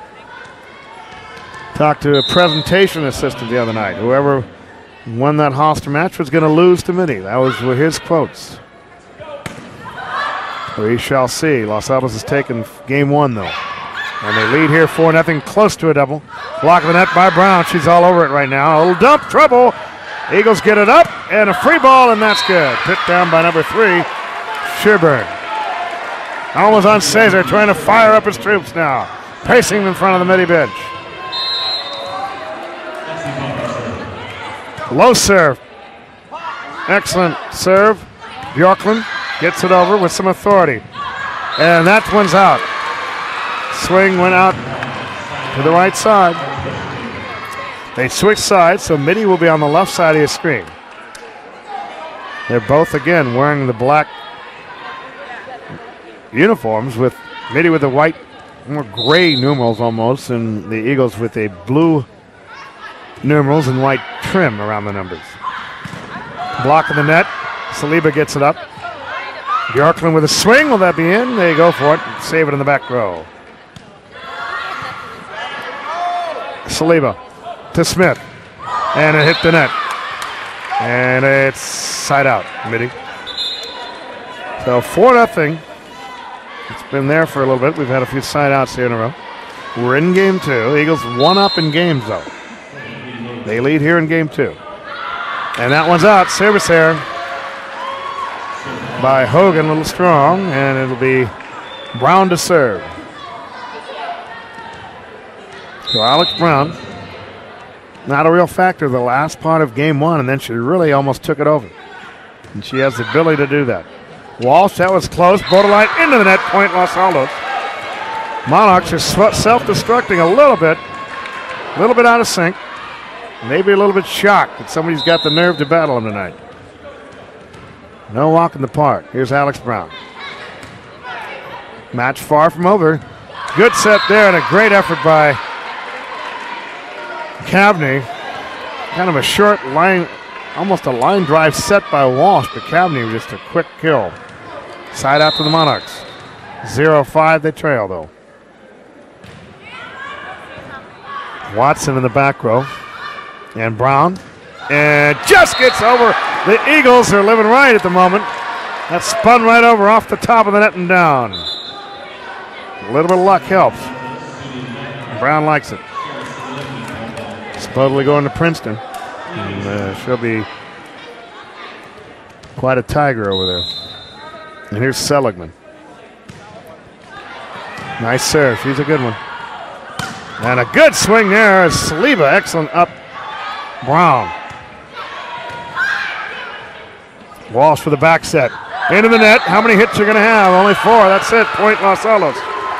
Talked to a presentation assistant the other night. Whoever won that Hoster match was going to lose to Mitty. That was were his quotes. We shall see. Los Altos has taken game one, though. And they lead here four nothing, close to a double. Block of the net by Brown. She's all over it right now. A little dump, trouble. Eagles get it up, and a free ball, and that's good. Put down by number three, Sherburne. Almost on Cesar, trying to fire up his troops now. Pacing in front of the Mitty bench. Low serve. Excellent serve. Bjorklund gets it over with some authority. And that one's out. Swing went out to the right side. They switch sides, so Mitty will be on the left side of your screen. They're both, again, wearing the black uniforms, with Mitty with the white, more gray numerals almost, and the Eagles with a blue numerals and white trim around the numbers. Block of the net. Saliba gets it up. Bjorklund with a swing. Will that be in? They go for it. Save it in the back row. Saliba to Smith. And it hit the net. And it's side out, Mitty. So four nothing. It's been there for a little bit. We've had a few side outs here in a row. We're in game two. Eagles one up in games, though. They lead here in game two. And that one's out. Service error by Hogan, a little strong, and it'll be Brown to serve. So Alex Brown, not a real factor the last part of game one, and then she really almost took it over. And she has the ability to do that. Walsh, that was close. Borderline into the net, point Los Altos. Monarchs are self-destructing a little bit, a little bit out of sync. Maybe a little bit shocked that somebody's got the nerve to battle them tonight. No walk in the park. Here's Alex Brown. Match far from over. Good set there and a great effort by Cavney. Kind of a short line, almost a line drive set by Walsh, but Cavney was just a quick kill. Side out to the Monarchs. zero five, they trail though. Watson in the back row. And Brown. And just gets over. The Eagles are living right at the moment. That spun right over off the top of the net and down. A little bit of luck helps. Brown likes it. Supposedly going to Princeton. And, uh, she'll be quite a tiger over there. And here's Seligman. Nice serve. She's a good one. And a good swing there as Saliba. Excellent up. Brown. Walsh for the back set. Into the net. How many hits are going to have? Only four. That's it. Point Los Altos.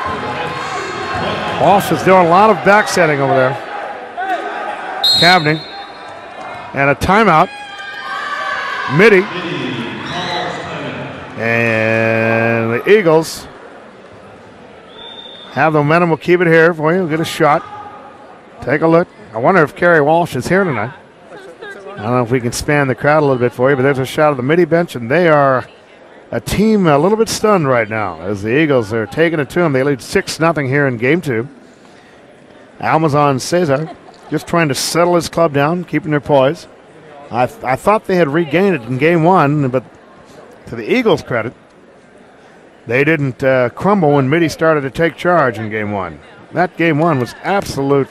Walsh is doing a lot of back setting over there. Cavney. And a timeout. Mitty. And the Eagles have the momentum. We'll keep it here for you. We'll get a shot. Take a look. I wonder if Kerry Walsh is here tonight. I don't know if we can span the crowd a little bit for you, but there's a shot of the Mitty bench, and they are a team a little bit stunned right now as the Eagles are taking it to them. They lead six nothing here in game two. Almazan Cesar just trying to settle his club down, keeping their poise. I, th I thought they had regained it in game one, but to the Eagles' credit, they didn't uh, crumble when Mitty started to take charge in game one. That game one was absolute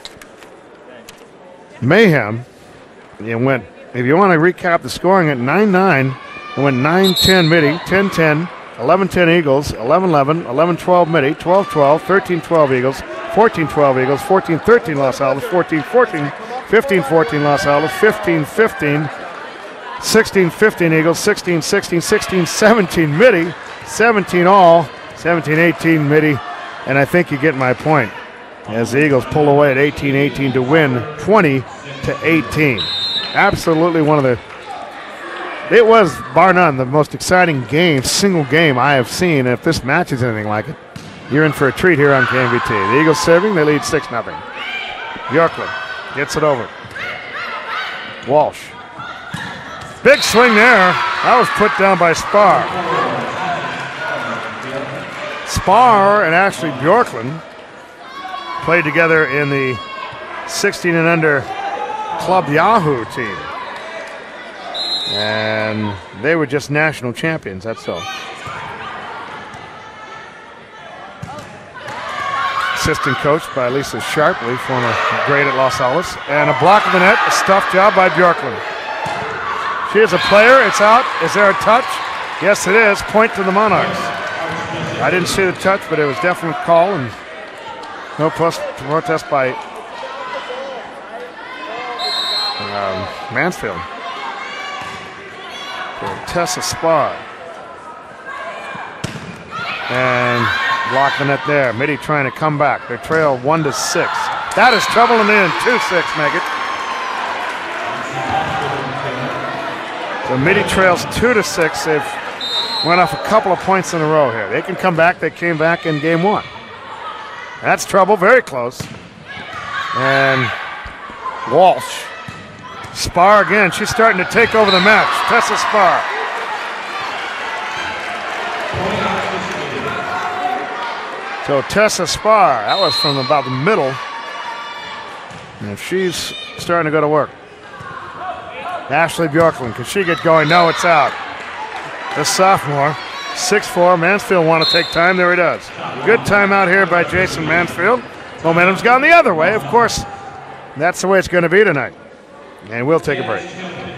mayhem. It went, if you want to recap the scoring at nine nine, it went nine ten Mitty, ten ten, eleven ten Eagles, eleven eleven, eleven twelve Mitty, twelve twelve, thirteen twelve Eagles, fourteen twelve Eagles, fourteen thirteen Los Altos, fourteen fourteen, fifteen fourteen Los Altos, fifteen fifteen, sixteen fifteen Eagles, sixteen sixteen, sixteen seventeen Mitty, seventeen all, seventeen eighteen Mitty, and I think you get my point as the Eagles pull away at eighteen eighteen to win twenty to eighteen. Absolutely one of the, it was, bar none, the most exciting game, single game I have seen. And if this match is anything like it, you're in for a treat here on K M V T. The Eagles serving, they lead six nothing. Bjorklund gets it over. Walsh. Big swing there. That was put down by Spar. Spar and Ashley Bjorklund played together in the sixteen and under Club Yahoo team. And they were just national champions, that's all. Assistant coached by Lisa Sharpley, former great at Los Altos. And a block of the net, a stuff job by Bjorklund. She is a player, it's out. Is there a touch? Yes, it is. Point to the Monarchs. I didn't see the touch, but it was definitely a call, and no protest by um, Mansfield. Tessa Spar. And block the net there. Mitty trying to come back. They trail one to six. That is trouble in the end. two six, make it. So Mitty trails two to six. They've went off a couple of points in a row here. They can come back. They came back in game one. That's trouble. Very close. And Walsh. Spar again. She's starting to take over the match. Tessa Spar. So Tessa Spar, that was from about the middle. And if she's starting to go to work. Ashley Bjorklund, can she get going? No, it's out. The sophomore, six four. Mansfield want to take time. There he does. Good timeout here by Jason Mansfield. Momentum's gone the other way. Of course, that's the way it's going to be tonight. And we'll take a break.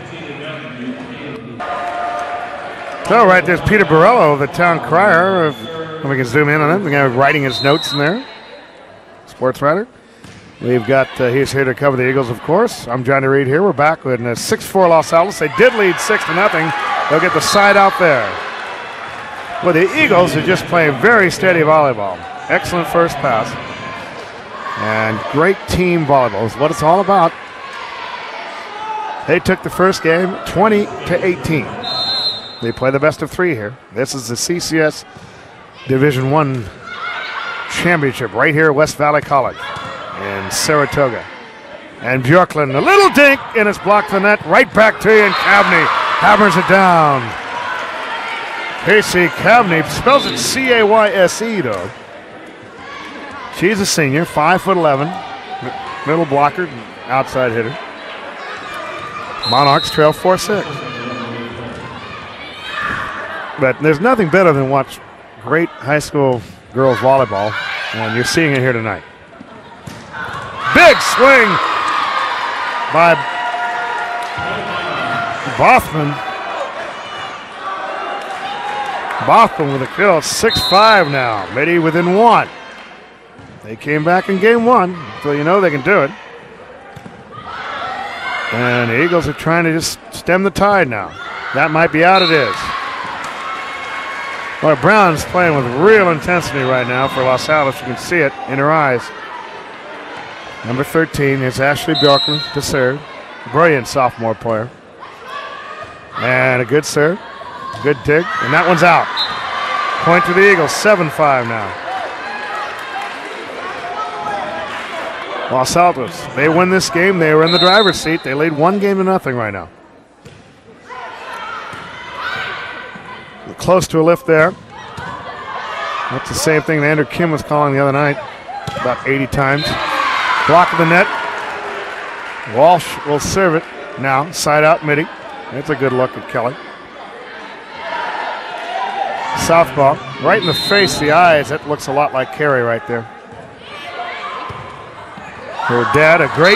So right there's Peter Borello, the town crier. If we can zoom in on him. The guy writing his notes in there. Sports writer. We've got, uh, he's here to cover the Eagles, of course. I'm Johnny Reed here. We're back with a six four Los Alamos. They did lead six to nothing. They'll get the side out there. Well, the Eagles are just playing very steady volleyball. Excellent first pass. And great team volleyball is what it's all about. They took the first game twenty to eighteen. They play the best of three here. This is the C C S Division One Championship right here at West Valley College in Saratoga. And Bjorklund, a little dink, and it's blocked the net. Right back to you, and Cavney hammers it down. Casey Cavney, spells it C A Y S E, though. She's a senior, five foot eleven, middle blocker, outside hitter. Monarchs trail four six. But there's nothing better than watch great high school girls volleyball, and you're seeing it here tonight. Big swing by Bothman. Bothman with a kill, six five now. Mitty within one. They came back in game one, so you know they can do it. And the Eagles are trying to just stem the tide now. That might be out, it is. Well, Brown's playing with real intensity right now for Los Alamos. You can see it in her eyes. Number thirteen is Ashley Bjorklund to serve. Brilliant sophomore player. And a good serve. Good dig. And that one's out. Point to the Eagles, seven five now. Los Altos, they win this game. They were in the driver's seat. They lead one game to nothing right now. Close to a lift there. That's the same thing that Andrew Kim was calling the other night about eighty times. Block of the net. Walsh will serve it now. Side out Mitty. That's a good look at Kelly. Southpaw. Right in the face, the eyes. That looks a lot like Carey right there. Her dad, a great,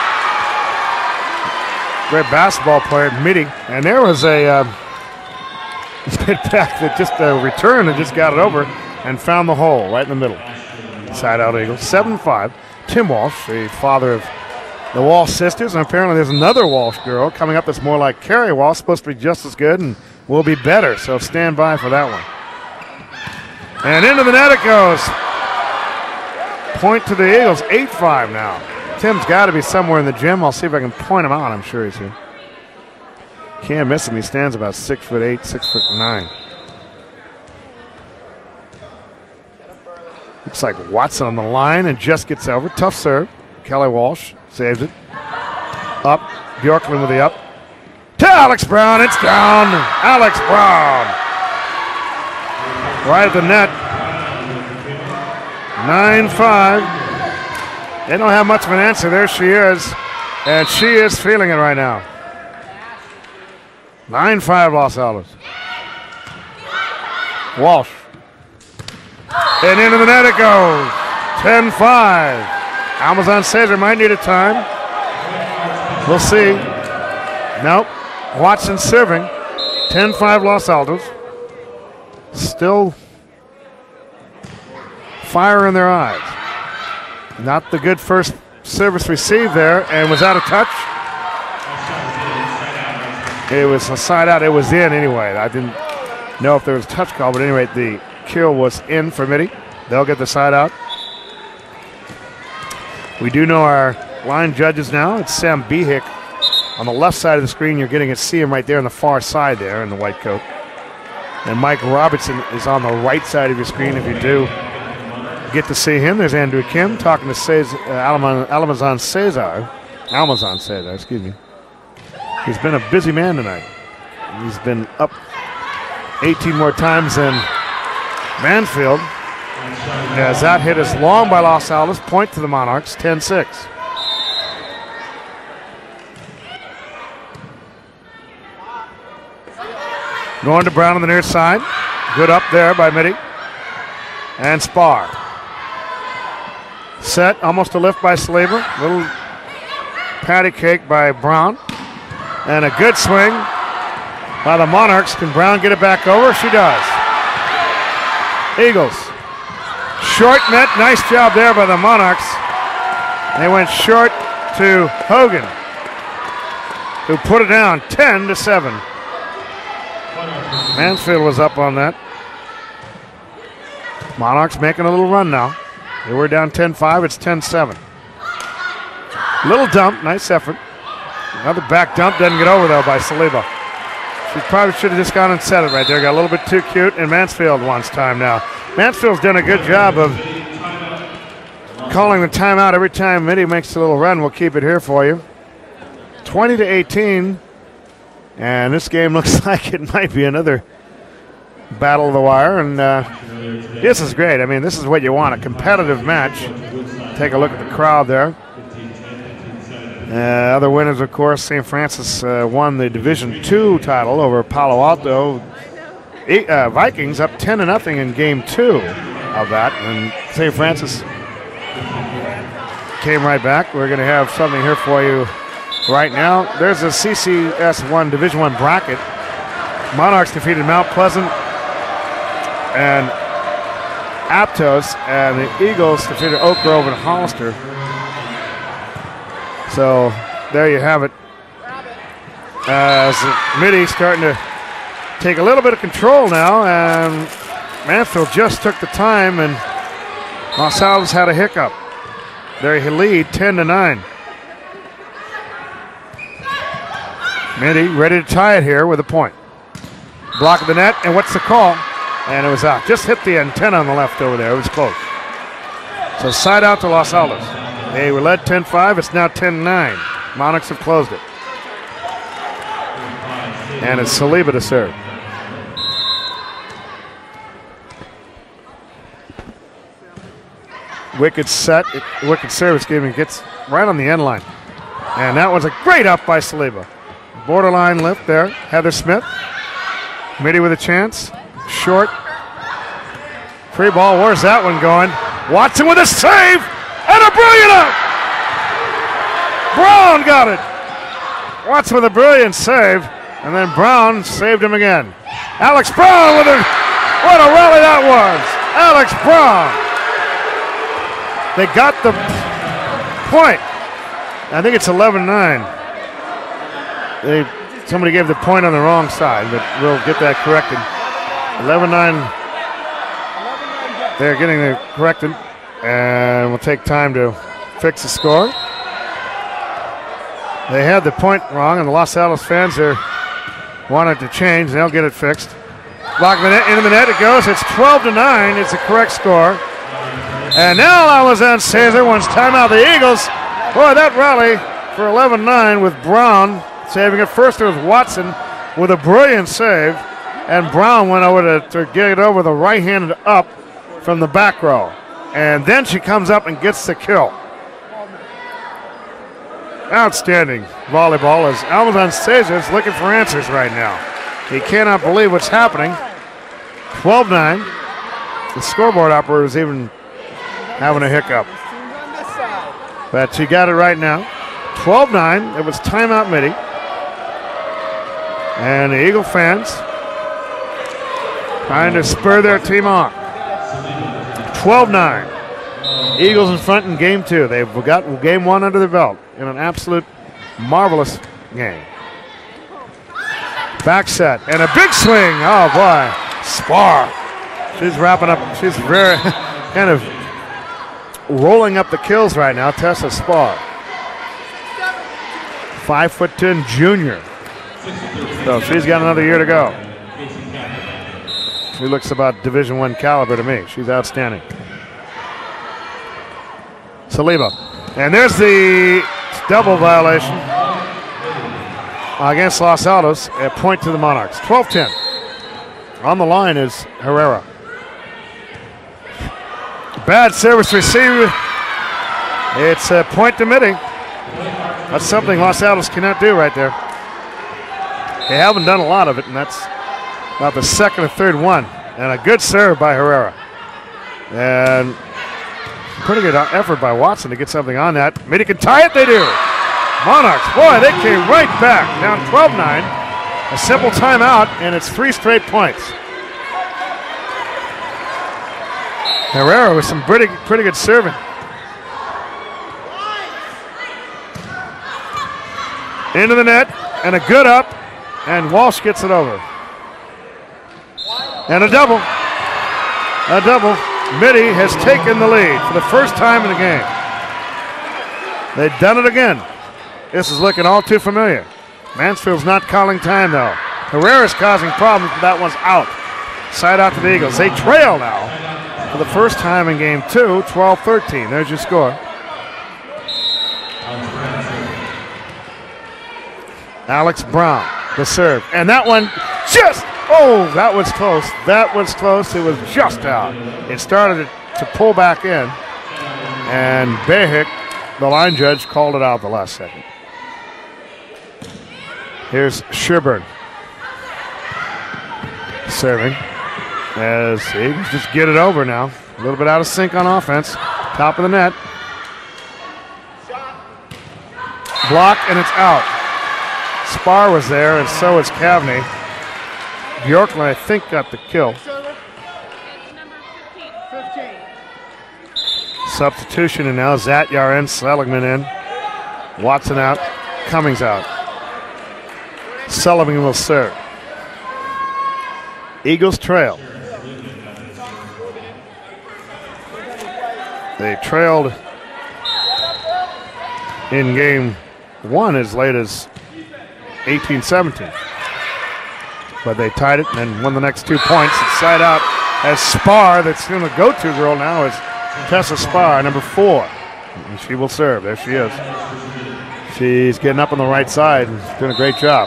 great basketball player, Mitty. And there was a um, hit back that just a uh, return and just got it over and found the hole right in the middle. Side out Eagles, seven five. Tim Walsh, the father of the Walsh sisters, and apparently there's another Walsh girl coming up that's more like Carrie Walsh, supposed to be just as good and will be better, so stand by for that one. And into the net it goes. Point to the Eagles, eight five now. Tim's got to be somewhere in the gym. I'll see if I can point him out. I'm sure he's here. Can't miss him. He stands about six foot eight, six foot nine. Looks like Watson on the line and just gets over. Tough serve. Kelly Walsh saves it. Up. Bjorklund with the up. To Alex Brown. It's down. Alex Brown. Right at the net. nine five. They don't have much of an answer. There she is. And she is feeling it right now. nine five Los Alamos. Walsh. And into the net it goes. ten five. Almazan Cesar might need a time. We'll see. Nope. Watson serving. ten five Los Altos. Still fire in their eyes. Not the good first service received there, and was out of touch. It was a side out. It was in anyway. I didn't know if there was a touch call, but anyway, the kill was in for Mitty. They'll get the side out. We do know our line judges now. It's Sam Behick on the left side of the screen. You're getting to see him right there on the far side there in the white coat. And Mike Robertson is on the right side of your screen if you do get to see him. There's Andrew Kim talking to Cesar, uh, Almazan Cesar. Almazan Cesar, excuse me. He's been a busy man tonight. He's been up eighteen more times than Mansfield. As that hit is long by Los Alamos. Point to the Monarchs, ten six. Going to Brown on the near side. Good up there by Mitty. And Spar. Set, almost a lift by Saliba. Little patty cake by Brown. And a good swing by the Monarchs. Can Brown get it back over? She does. Eagles. Short net. Nice job there by the Monarchs. They went short to Hogan, who put it down ten to seven. Mansfield was up on that. Monarchs making a little run now. They were down ten five. It's ten seven. Little dump. Nice effort. Another back dump. Doesn't get over, though, by Saliba. She probably should have just gone and set it right there. Got a little bit too cute, and Mansfield wants time now. Mansfield's done a good job of calling the timeout every time Mitty makes a little run. We'll keep it here for you. twenty to eighteen. And this game looks like it might be another battle of the wire. And uh, this is great. I mean, this is what you want, a competitive match. Take a look at the crowd there. Uh, other winners, of course, Saint Francis uh, won the Division two title over Palo Alto. E uh, Vikings up ten to nothing in game two of that. And Saint Francis came right back. We're going to have something here for you right now. There's a C C S one Division one bracket. Monarchs defeated Mount Pleasant and Aptos, and the Eagles defeated Oak Grove and Hollister. So there you have it. As Mitty starting to take a little bit of control now, and Mansfield just took the time, and Los Alamos had a hiccup. They lead ten to nine. Mitty ready to tie it here with a point. Block of the net, and what's the call? And it was out. Just hit the antenna on the left over there. It was close. So side out to Los Alamos. They were led ten five. It's now ten nine. Monarchs have closed it. And it's Saliba to serve. Wicked set, wicked service game, and gets right on the end line. And that was a great up by Saliba. Borderline lift there. Heather Smith. Mitty with a chance. Short. Free ball. Where's that one going? Watson with a save and a brilliant up. Brown got it. Watson with a brilliant save, and then Brown saved him again. Alex Brown with a, what a rally that was. Alex Brown. They got the point. I think it's eleven nine. They somebody gave the point on the wrong side, but we'll get that corrected. eleven nine. They're getting it corrected, and we'll take time to fix the score. They had the point wrong, and the Los Alamos fans there wanted to change, and they'll get it fixed. Block the net, into the net it goes. It's twelve to nine. It's the correct score. And now Alazan Caesar wants timeout. The Eagles, boy, that rally for eleven nine with Brown saving it. First it was Watson with a brilliant save, and Brown went over to, to get it over the right-handed up from the back row. And then she comes up and gets the kill. Outstanding volleyball as Alazan Caesar is looking for answers right now. He cannot believe what's happening. twelve nine. The scoreboard operator is even having a hiccup. But she got it right now. twelve nine. It was timeout Mitty. And the Eagle fans trying to spur their team on. twelve nine. Eagles in front in game two. They've got game one under their belt in an absolute marvelous game. Back set and a big swing. Oh boy. Spar. She's wrapping up. She's very kind of rolling up the kills right now. Tessa Spar. Five foot ten junior. So she's got another year to go. She looks about Division One caliber to me. She's outstanding. Saliba. And there's the double violation against Los Altos. A point to the Monarchs. twelve ten. On the line is Herrera. Bad service receive. It's a point to Mitty. That's something Los Altos cannot do right there. They haven't done a lot of it, and that's about the second or third one. And a good serve by Herrera. And pretty good effort by Watson to get something on that. Mitty can tie it, they do. Monarchs, boy, they came right back. Down twelve nine. A simple timeout, and it's three straight points. Herrera with some pretty, pretty good serving. Into the net, and a good up, and Walsh gets it over. And a double. A double. Mitty has taken the lead for the first time in the game. They've done it again. This is looking all too familiar. Mansfield's not calling time, though. Herrera's causing problems, but that one's out. Side out to the Eagles. They trail now for the first time in game two, twelve thirteen. There's your score. Alex Brown, the serve. And that one just, oh, that was close. That was close. It was just out. It started to pull back in. And Behick, the line judge, called it out the last second. Here's Sherburne serving as the Eagles just get it over now. A little bit out of sync on offense. Top of the net. Block, and it's out. Spar was there, and so is Cavney. Bjorklund, I think, got the kill. Substitution, and now Zatyar in, Seligman in. Watson out, Cummings out. Sullivan will serve. Eagles trail. They trailed in game one as late as eighteen seventeen. But they tied it and then won the next two points. It's side out as Spar, that's going to go-to girl now, is Tessa Spar, number four. And she will serve. There she is. She's getting up on the right side and doing a great job.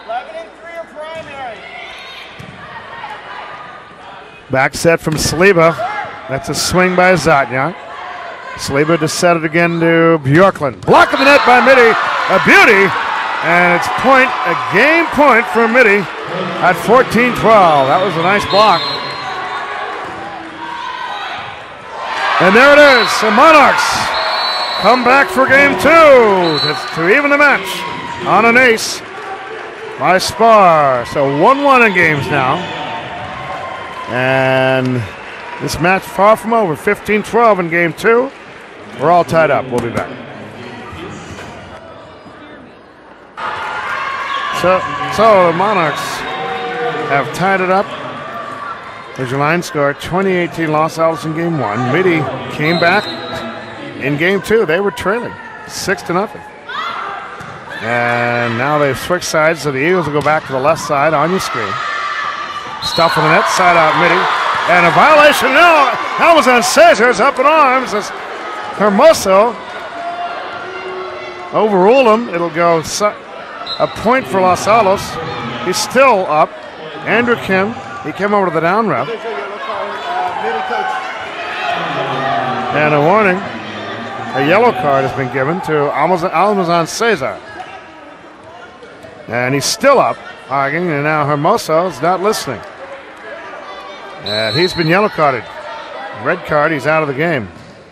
Back set from Saliba. That's a swing by Zatyar. Saliba to set it again to Bjorklund. Block of the net by Mitty. A beauty. And it's point, a game point for Mitty at fourteen twelve. That was a nice block. And there it is. The Monarchs come back for game two to, to even the match on an ace by Spar. So one one in games now. And this match far from over. fifteen twelve in game two. We're all tied up. We'll be back. So, so the Monarchs have tied it up. There's your line score. twenty eighteen Los Altos in game one. Mitty came back in game two. They were trailing six to nothing. And now they've switched sides, so the Eagles will go back to the left side on your screen. Stuff on the net, side out Mitty. And a violation now. Helmets on Cesar's up in arms as Hermoso overruled him. It'll go a point for Los Altos. He's still up. Andrew Kim, he came over to the down ref. And a warning. A yellow card has been given to Almazan Cesar. And he's still up, arguing, and now Hermoso is not listening. And he's been yellow carded. Red card, he's out of the game.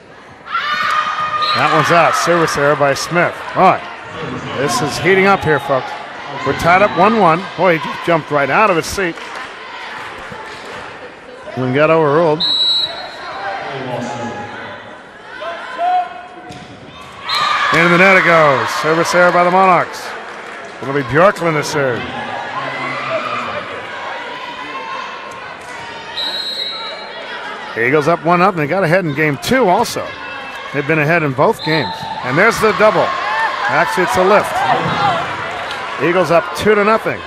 That one's out. Service error by Smith. All right. This is heating up here, folks. We're tied up one one. Boy, he just jumped right out of his seat. And got overruled. Into the net it goes. Service error by the Monarchs. It'll be Bjorklund to serve. Eagles up one up, and they got ahead in game two also. They've been ahead in both games. And there's the double. Actually, it's a lift. Eagles up two to nothing.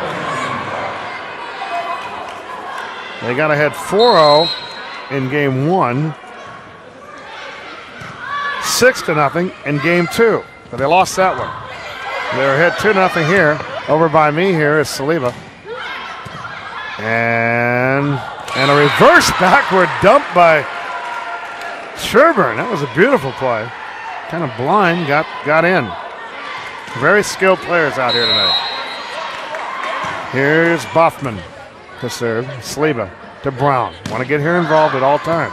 They got ahead four oh in game one. Six to nothing in game two. But they lost that one. They're ahead two nothing here. Over by me here is Saliba. And and a reverse backward dump by Sherburne. That was a beautiful play. Kind of blind, got got in. Very skilled players out here tonight. Here's Boffman. to serve. Saliba to Brown. Want to get here involved at all times.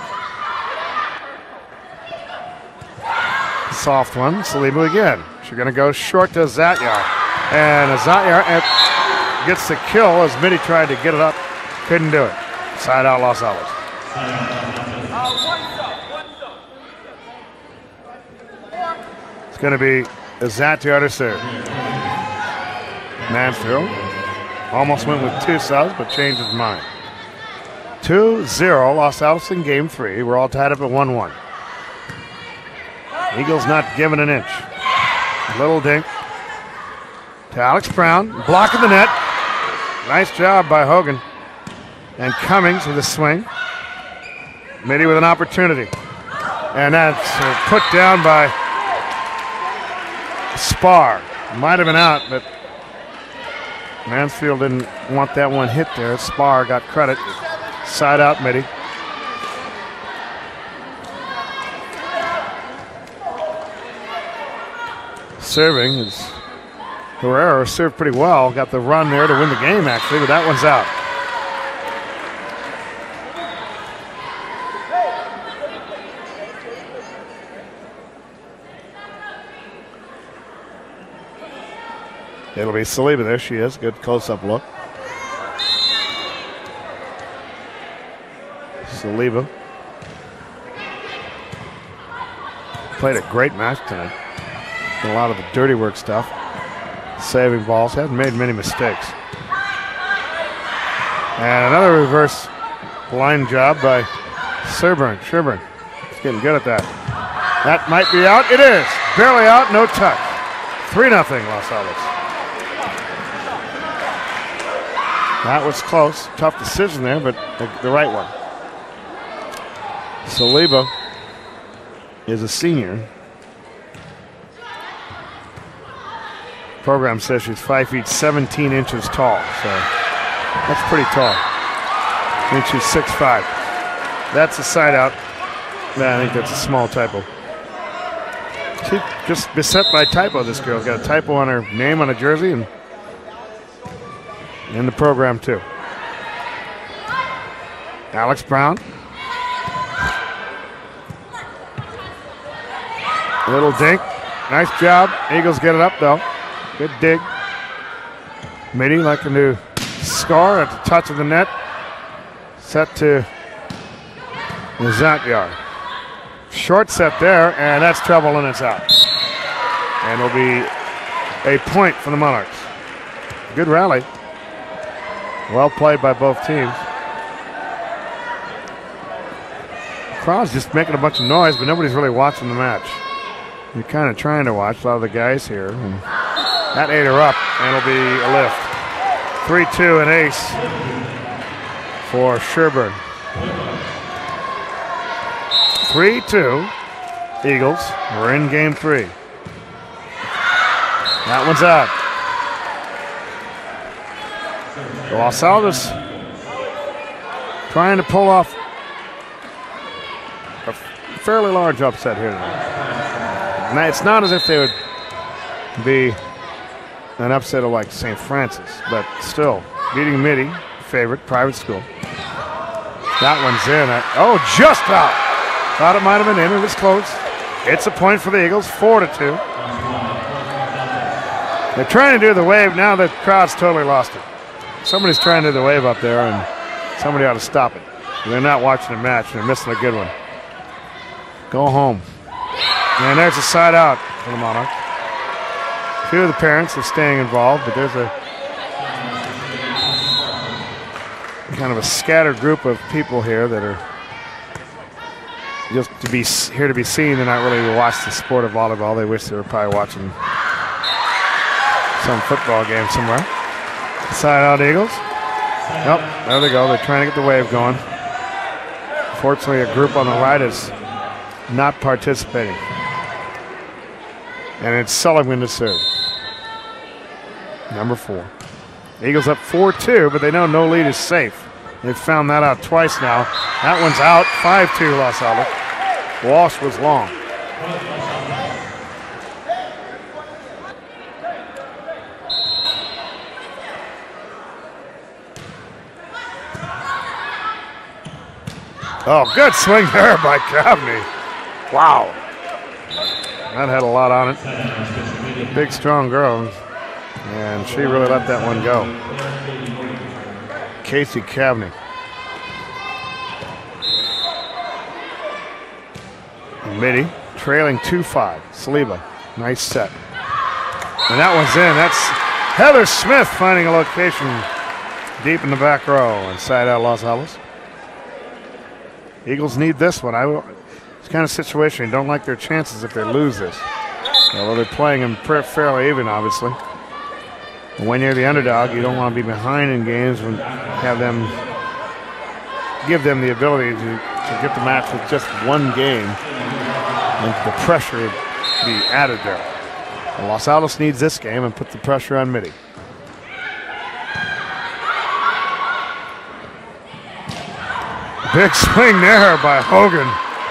Soft one. Saliba again. She's going to go short to Zatyar. And Zatyar gets the kill as Mitty tried to get it up. Couldn't do it. Side out Los Alamos. It's going to be Zatyar to serve. Mansfield almost went with two subs, but changed his mind. two zero, Los Alamos in game three. We're all tied up at one one. Eagles not giving an inch. Little dink to Alex Brown, blocking the net. Nice job by Hogan. And Cummings with a swing. Mitty with an opportunity. And that's uh, put down by Spar. Might have been out, but Mansfield didn't want that one hit there. Spar got credit. Side out Mitty. Serving is Herrera served pretty well. Got the run there to win the game, actually, but that one's out. It'll be Saliba. There she is. Good close-up look. Saliba played a great match tonight. A lot of the dirty work stuff. Saving balls. Hasn't made many mistakes. And another reverse line job by Sherburn. Sherburn. He's getting good at that. That might be out. It is. Barely out. No touch. three nothing Los Alamos. That was close. Tough decision there, but the, the right one. Saliba is a senior. Program says she's five feet seventeen inches tall, so that's pretty tall. I think she's six five. That's a side out. Nah, I think that's a small typo. She just beset by typo, this girl's got a typo on her name on a jersey and in the program too. Alex Brown. A little dink. Nice job. Eagles get it up though. Good dig. Mitty like a new score at the touch of the net. Set to Zatyar. Short set there, and that's trouble, and it's out. And it'll be a point for the Monarchs. Good rally. Well played by both teams. Crowd's just making a bunch of noise, but nobody's really watching the match. You're kind of trying to watch a lot of the guys here. And that ate her up, and it'll be a lift. three two, an ace for Sherburn. three two, Eagles. We're in game three. That one's out. Los Alamos trying to pull off a fairly large upset here tonight. Now, it's not as if they would be an upset of like Saint Francis, but still beating Mitty, favorite, private school. That one's in. Oh, just out. Thought it might have been in. It was close. It's a point for the Eagles, four to two. They're trying to do the wave. Now the crowd's totally lost it. Somebody's trying to do the wave up there, and somebody ought to stop it. They're not watching the match. They're missing a good one. Go home. And there's a side out for the Monarchs. A few of the parents are staying involved, but there's a kind of a scattered group of people here that are just to be here to be seen. They're not really to watch the sport of volleyball. They wish they were probably watching some football game somewhere. Side out Eagles. Yep, there they go. They're trying to get the wave going. Fortunately, a group on the right is not participating. And it's Sullivan to serve. Number four. Eagles up four two, but they know no lead is safe. They've found that out twice now. That one's out. five two Los Alamos. Walsh was long. Oh, good swing there by Cavney. Wow. That had a lot on it. Big, strong girl. And she really let that one go. Casey Cavney. Mitty trailing two five. Saliba, nice set. And that one's in. That's Heather Smith finding a location deep in the back row inside out Los Alamos. Eagles need this one. I, it's kind of situation you don't like their chances if they lose this. Although they're playing them fairly even, obviously. When you're the underdog, you don't want to be behind in games and have them give them the ability to, to get the match with just one game and the pressure be added there. And Los Alamos needs this game and put the pressure on Mitty. Big swing there by Hogan.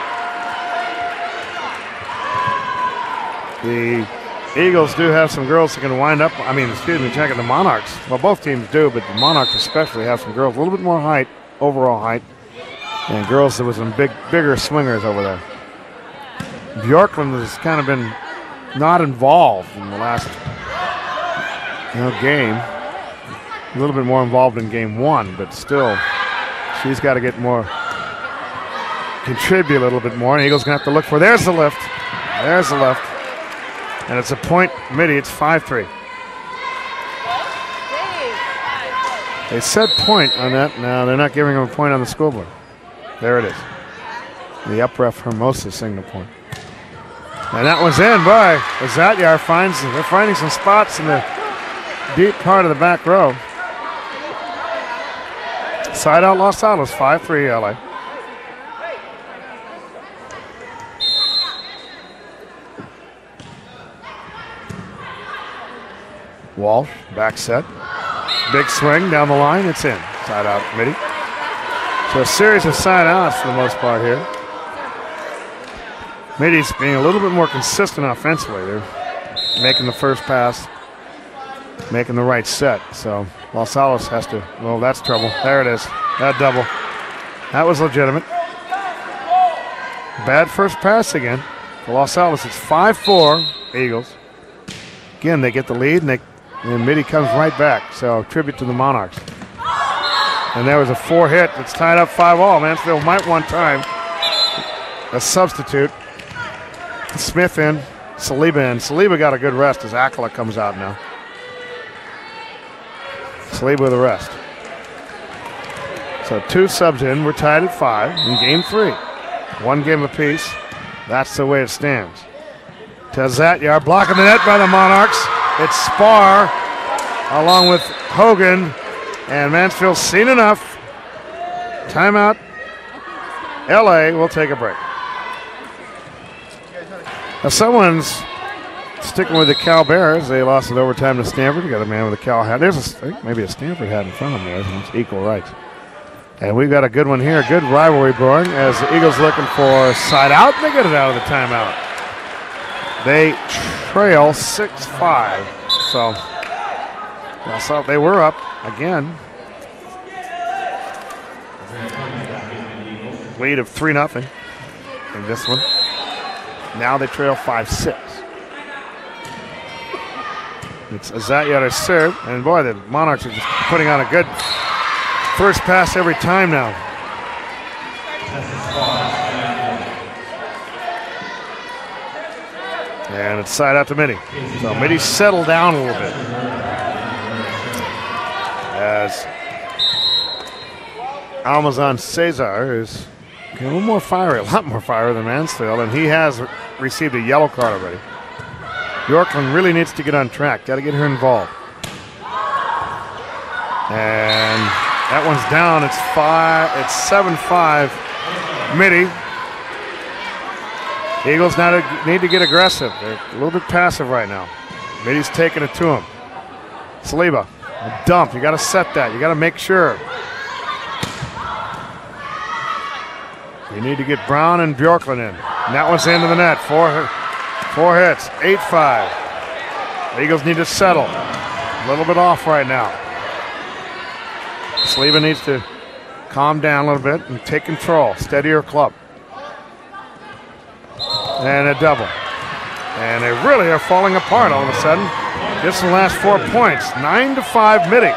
The Eagles do have some girls that can wind up. I mean, excuse me, checking the Monarchs. Well, both teams do, but the Monarchs especially have some girls, a little bit more height, overall height, and girls that was some big, bigger swingers over there. Bjorklund has kind of been not involved in the last you know, game. A little bit more involved in game one, but still, she's got to get more, contribute a little bit more. And Eagles gonna have to look for. There's the lift. There's the lift. And it's a point, Mitty, it's five three. They said point on that. No, they're not giving him a point on the scoreboard. There it is. The up ref Hermosa signal point. And that one's in, boy. Zatyar finds, they're finding some spots in the deep part of the back row. Side out Los Alamos, five three L A. Walsh, back set. Big swing down the line, it's in. Side out, Mitty. So a series of side outs for the most part here. Mitty's being a little bit more consistent offensively. They're making the first pass, making the right set. So Los Alamos has to, well, that's trouble. There it is, that double. That was legitimate. Bad first pass again. For Los Alamos, it's five four Eagles. Again, they get the lead, and they And Mitty comes right back, so tribute to the Monarchs. And there was a four hit. It's tied up five all. Mansfield might one time. A substitute. Smith in, Saliba in. Saliba got a good rest as Akala comes out now. Saliba with a rest. So two subs in. We're tied at five in game three. One game apiece. That's the way it stands. Zatyar blocking the net by the Monarchs. It's Spar along with Hogan, and Mansfield's seen enough. Timeout. L A will take a break. Now someone's sticking with the Cal Bears. They lost it overtime to Stanford. You got a man with a Cal hat. There's a, I think maybe a Stanford hat in front of him. It's equal rights. And we've got a good one here. Good rivalry brewing as the Eagles looking for side out. They get it out of the timeout. They trail six five. So, so they were up again. Lead of three nothing in this one. Now they trail five six. It's Zatyar serve, and boy, the Monarchs are just putting on a good first pass every time now. And it's side out to Mitty. So Mitty settled down a little bit. As Almazan Cesar is a little more fiery, a lot more fiery than Mansfield, and he has received a yellow card already. Bjorklund really needs to get on track. Got to get her involved. And that one's down. It's five. It's seven five. Mitty. Eagles now need to get aggressive. They're a little bit passive right now. Mitty's taking it to him. Saliba, a dump. You got to set that. You got to make sure. You need to get Brown and Bjorklund in. And that one's into the net. Four, four hits. eight five. The Eagles need to settle. A little bit off right now. Saliba needs to calm down a little bit and take control. Steady your club. And a double. And they really are falling apart all of a sudden. Just in the last four points. Nine to five Mitty.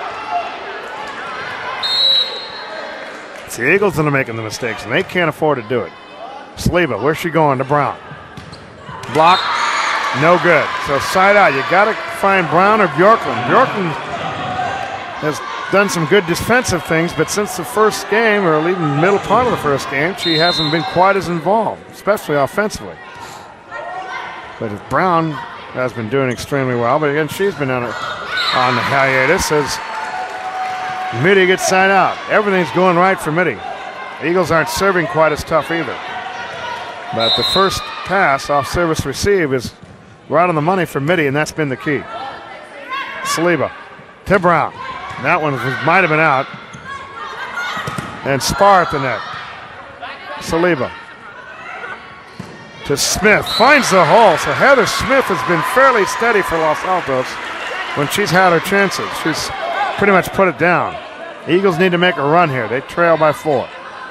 It's the Eagles that are making the mistakes, and they can't afford to do it. Saliba, where's she going? To Brown. Block. No good. So side out. You got to find Brown or Bjorklund. Bjorklund has done some good defensive things, but since the first game, or even the middle part of the first game, she hasn't been quite as involved, especially offensively. But Brown has been doing extremely well, but again, she's been on, a, on the hiatus as Mitty gets side out. Everything's going right for Mitty. The Eagles aren't serving quite as tough either. But the first pass off service receive is right on the money for Mitty, and that's been the key. Saliba to Brown. That one was, might have been out. And Spar at the net. Saliba to Smith. Finds the hole. So Heather Smith has been fairly steady for Los Altos when she's had her chances. She's pretty much put it down. The Eagles need to make a run here. They trail by four.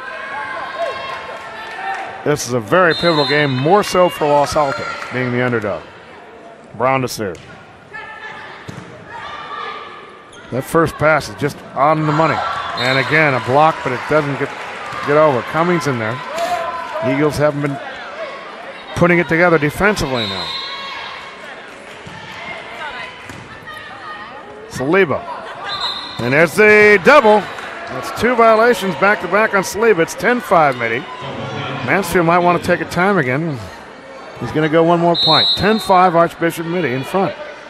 This is a very pivotal game, more so for Los Altos, being the underdog. Brown to serve. That first pass is just on the money. And again, a block, but it doesn't get, get over. Cummings in there. Eagles haven't been putting it together defensively now. Saliba. And there's the double. That's two violations back-to-back on Saliba. It's ten five, Mitty. Mansfield might want to take a time again. He's going to go one more point. ten five, Archbishop Mitty in front.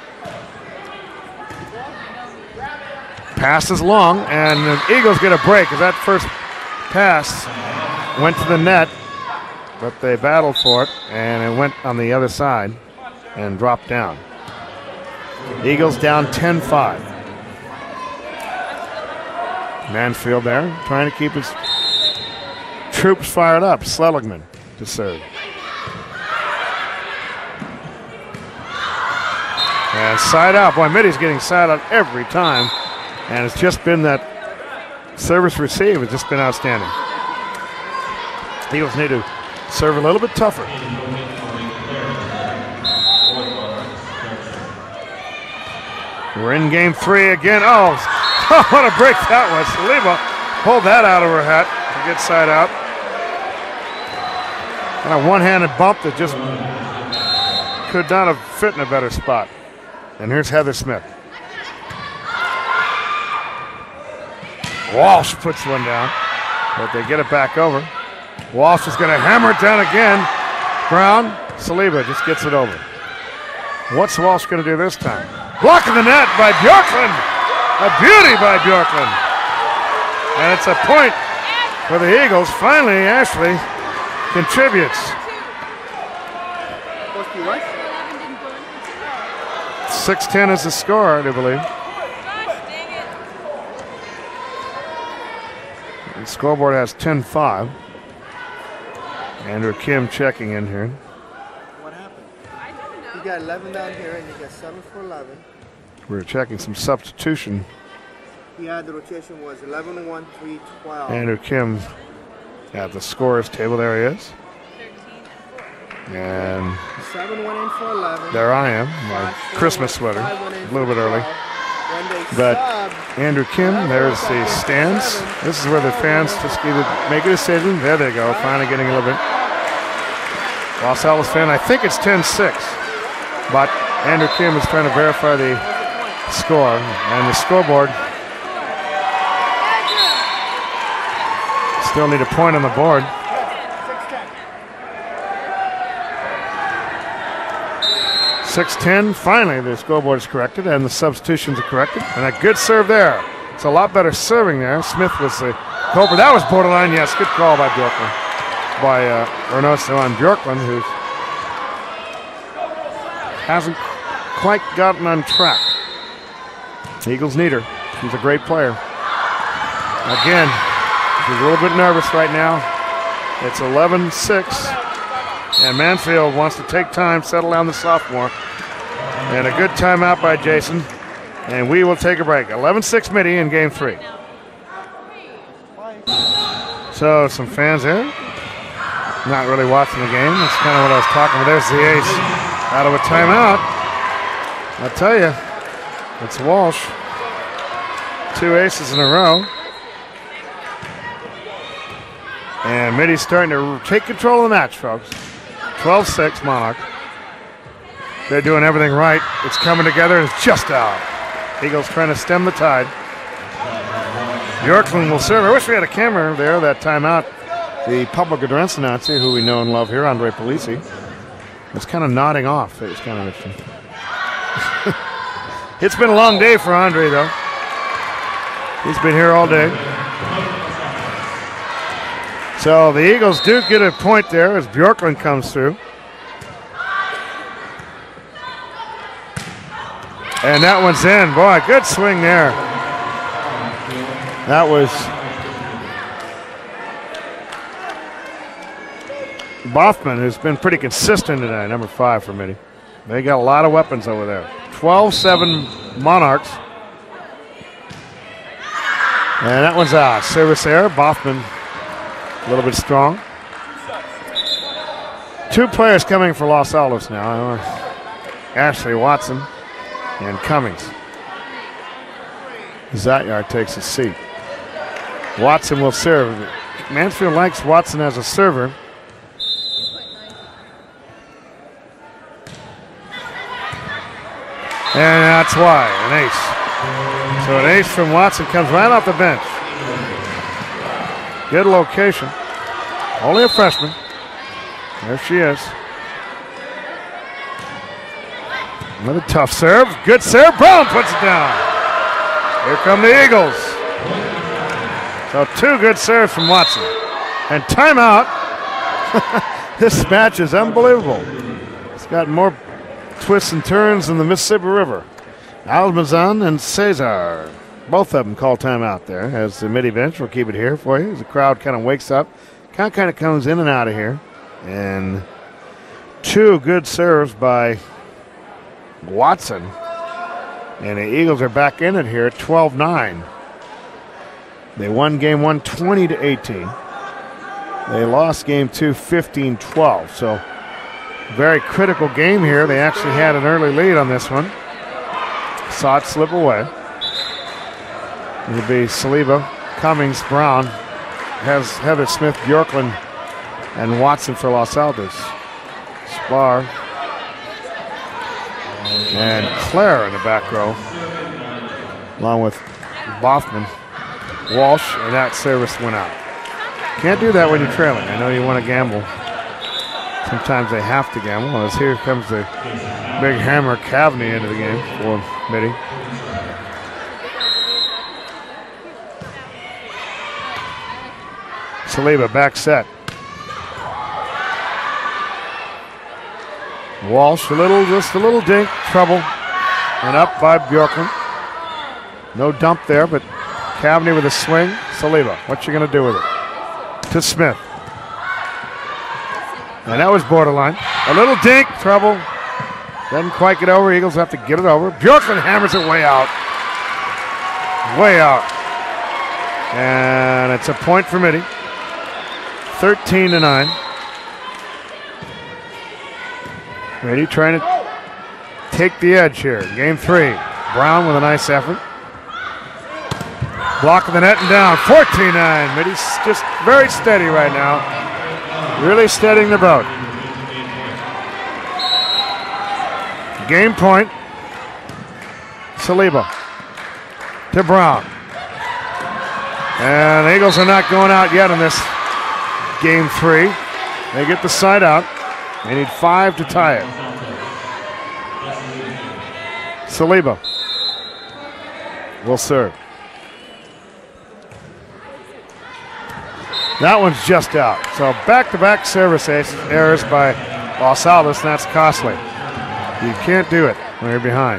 Pass is long, and the Eagles get a break because that first pass went to the net, but they battled for it, and it went on the other side and dropped down. Eagles down ten five. Mansfield there, trying to keep his troops fired up. Seligman to serve. And side out. Boy, Mitty's getting side out every time. And it's just been that service receive has just been outstanding. Eagles need to serve a little bit tougher. We're in game three again. Oh, what a break that was. Saliba pulled that out of her hat to get side out. And a one-handed bump that just could not have fit in a better spot. And here's Heather Smith. Walsh puts one down, but they get it back over. Walsh is going to hammer it down again. Brown, Saliba just gets it over. What's Walsh going to do this time? Blocking the net by Bjorklund. A beauty by Bjorklund. And it's a point for the Eagles. Finally, Ashley contributes. six ten is the score, I believe. The scoreboard has ten five. Andrew Kim checking in here. What happened? You got eleven down here and you got seven for eleven. We're checking some substitution. Yeah, the rotation was eleven, one, three, twelve. Andrew Kim at the scorers table. There he is. And seven went in for eleven. There I am, my Christmas sweater, a little bit early. But Andrew Kim, there's the stands. This is where the fans just either make a decision. There they go, finally getting a little bit. Los Altos fan, I think it's ten six. But Andrew Kim is trying to verify the score. And the scoreboard still need a point on the board. six ten, finally the scoreboard is corrected and the substitutions are corrected. And a good serve there. It's a lot better serving there. Smith was the culprit. That was borderline, yes. Good call by Bjorklund. By uh, Ernesto on Bjorklund, who hasn't quite gotten on track. The Eagles need her. She's a great player. Again, she's a little bit nervous right now. It's eleven six. And Mansfield wants to take time, settle down the sophomore. And a good timeout by Jason. And we will take a break. eleven six Mitty in game three. So some fans there, not really watching the game. That's kind of what I was talking about. There's the ace out of a timeout. I'll tell you, it's Walsh. Two aces in a row. And Mitty's starting to take control of the match, folks. twelve six Monarch. They're doing everything right. It's coming together. It's just out. Eagles trying to stem the tide. Bjorklund will serve. I wish we had a camera there that timeout. The public address announcer, who we know and love here, Andre Polisi, was kind of nodding off. It was kind of interesting. It's been a long day for Andre, though. He's been here all day. So the Eagles do get a point there as Bjorklund comes through. And that one's in. Boy, good swing there. That was Boffman, who's been pretty consistent tonight, number five for Mitty. They got a lot of weapons over there. twelve seven Monarchs. And that one's out. Service error. Boffman a little bit strong. Two players coming for Los Altos now. Ashley Watson and Cummings. Zatyar takes a seat. Watson will serve. Mansfield likes Watson as a server. And that's why, an ace. So an ace from Watson comes right off the bench. Good location. Only a freshman. There she is. Another tough serve. Good serve. Brown puts it down. Here come the Eagles. So two good serves from Watson. And timeout. This match is unbelievable. It's got more twists and turns in the Mississippi River. Almazan and Cesar, both of them call timeout there as the Mitty bench. We'll keep it here for you as the crowd kind of wakes up. Kind of, kind of comes in and out of here. And two good serves by Watson. And the Eagles are back in it here, twelve nine. They won game one twenty to eighteen. They lost game two fifteen twelve. So very critical game here. They actually had an early lead on this one. Saw it slip away. It'll be Saliba, Cummings, Brown, has Heather Smith, Bjorklund, and Watson for Los Altos. Spar and Claire in the back row, along with Boffman, Walsh, and that service went out. Can't do that when you're trailing. I know you want to gamble. Sometimes they have to gamble. As here comes the big hammer Cavney into the game for Mitty. Saliba back set. Walsh a little, just a little dink, trouble, and up by Bjorklund. No dump there, but Cavney with a swing. Saliba, what you gonna do with it? To Smith. And that was borderline. A little dink, trouble. Doesn't quite get over. Eagles have to get it over. Bjorklund hammers it way out. Way out. And it's a point for Mitty. thirteen to nine. Mitty trying to take the edge here. Game three. Brown with a nice effort. Block of the net and down. fourteen nine. Mitty's just very steady right now. Really steadying the boat. Game point. Saliba to Brown. And the Eagles are not going out yet in this game three. They get the side out. They need five to tie it. Saliba will serve. That one's just out. So back-to-back service errors by Los Altos, and that's costly. You can't do it when you're behind.